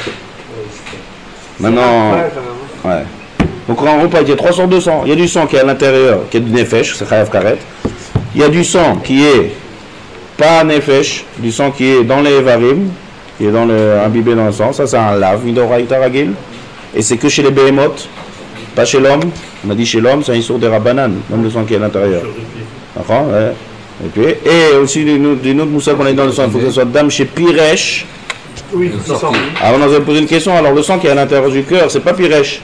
Maintenant, ouais. Donc on repas, il y a trois sortes de sang. Il y a du sang qui est à l'intérieur, qui est du nefesh, c'est Chayav Karet. Il y a du sang qui est pas nefesh, du sang qui est dans les evarim, qui est dans le, imbibé dans le sang. Ça c'est un lave, midoraïta ragil. Et c'est que chez les behemoths, pas chez l'homme. On a dit chez l'homme, c'est un sourd des rabanan, même le sang qui est à l'intérieur. D'accord, ouais. Et puis, et aussi d'une autre moussa qu'on a dit dans le sang, il faut que ce soit dame chez Piresh. Oui, c'est ça. Alors on a posé une question, alors le sang qui est à l'intérieur du cœur, c'est pas Piresh.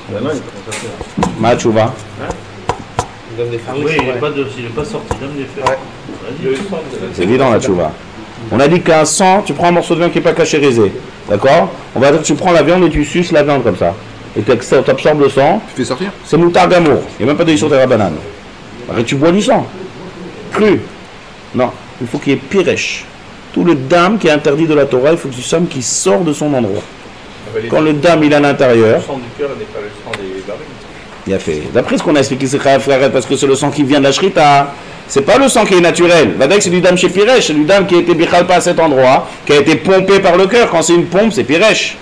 Matchouva. Oui, il n'est pas, pas sorti, donne des faits. C'est évident la tchouva. On a dit qu'un sang, tu prends un morceau de viande qui n'est pas cachérisé. D'accord? On va dire que tu prends la viande et tu suces la viande comme ça. Et tu absorbes le sang. Tu fais sortir? C'est moutar gamour. Il n'y a même pas de sur terre à banane. Après, tu bois du sang. Cru. Non. Il faut qu'il y ait piresh. Tout le dam qui est interdit de la Torah, il faut que tu saches qu'il sort de son endroit. Quand le dam il est à l'intérieur. Le sang du cœur n'est pas le sang des barils. Il a fait. D'après ce qu'on a expliqué, c'est Chayav Karet parce que c'est le sang qui vient de la shrita. C'est pas le sang qui est naturel. Vadek, c'est du dam chez Piresh. C'est du dam qui a été bichal pas à cet endroit, qui a été pompé par le cœur. Quand c'est une pompe, c'est Piresh.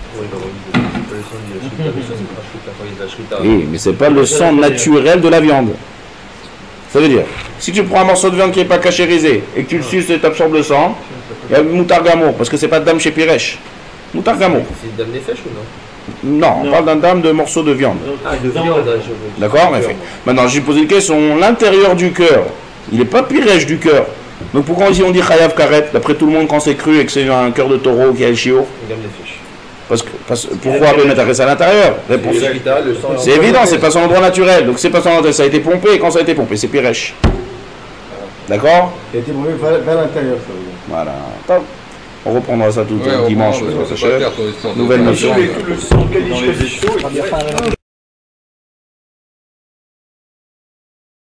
Oui, mais c'est pas le sang naturel de la viande. Ça veut dire, si tu prends un morceau de viande qui n'est pas cachérisé et que tu le suces et tu absorbes le sang, il y a moutar gamour parce que c'est pas dam chez Piresh. Moutar gamour. C'est une dame nefesh ou non? Non, on non. parle d'un dame de morceaux de viande. Ah, de viande. D'accord, mais fait. Maintenant, j'ai posé une question. L'intérieur du cœur, il n'est pas Piresh du cœur. Donc pourquoi ici on dit Chayav Karet, d'après tout le monde quand c'est cru et que c'est un cœur de taureau qui a le chiot? Parce que, parce, pourquoi mettre ça à l'intérieur? Réponse. C'est évident, c'est pas son endroit naturel. Donc c'est pas son endroit, ça a été pompé et quand ça a été pompé, c'est Piresh. D'accord? Il a été pompé vers l'intérieur, ça veut dire. Voilà. On reprendra ça tout Ouais, dimanche. on parce que va ça pas cher. faire ton histoire. Nouvelle notion. Tout le sang qualifié chaud.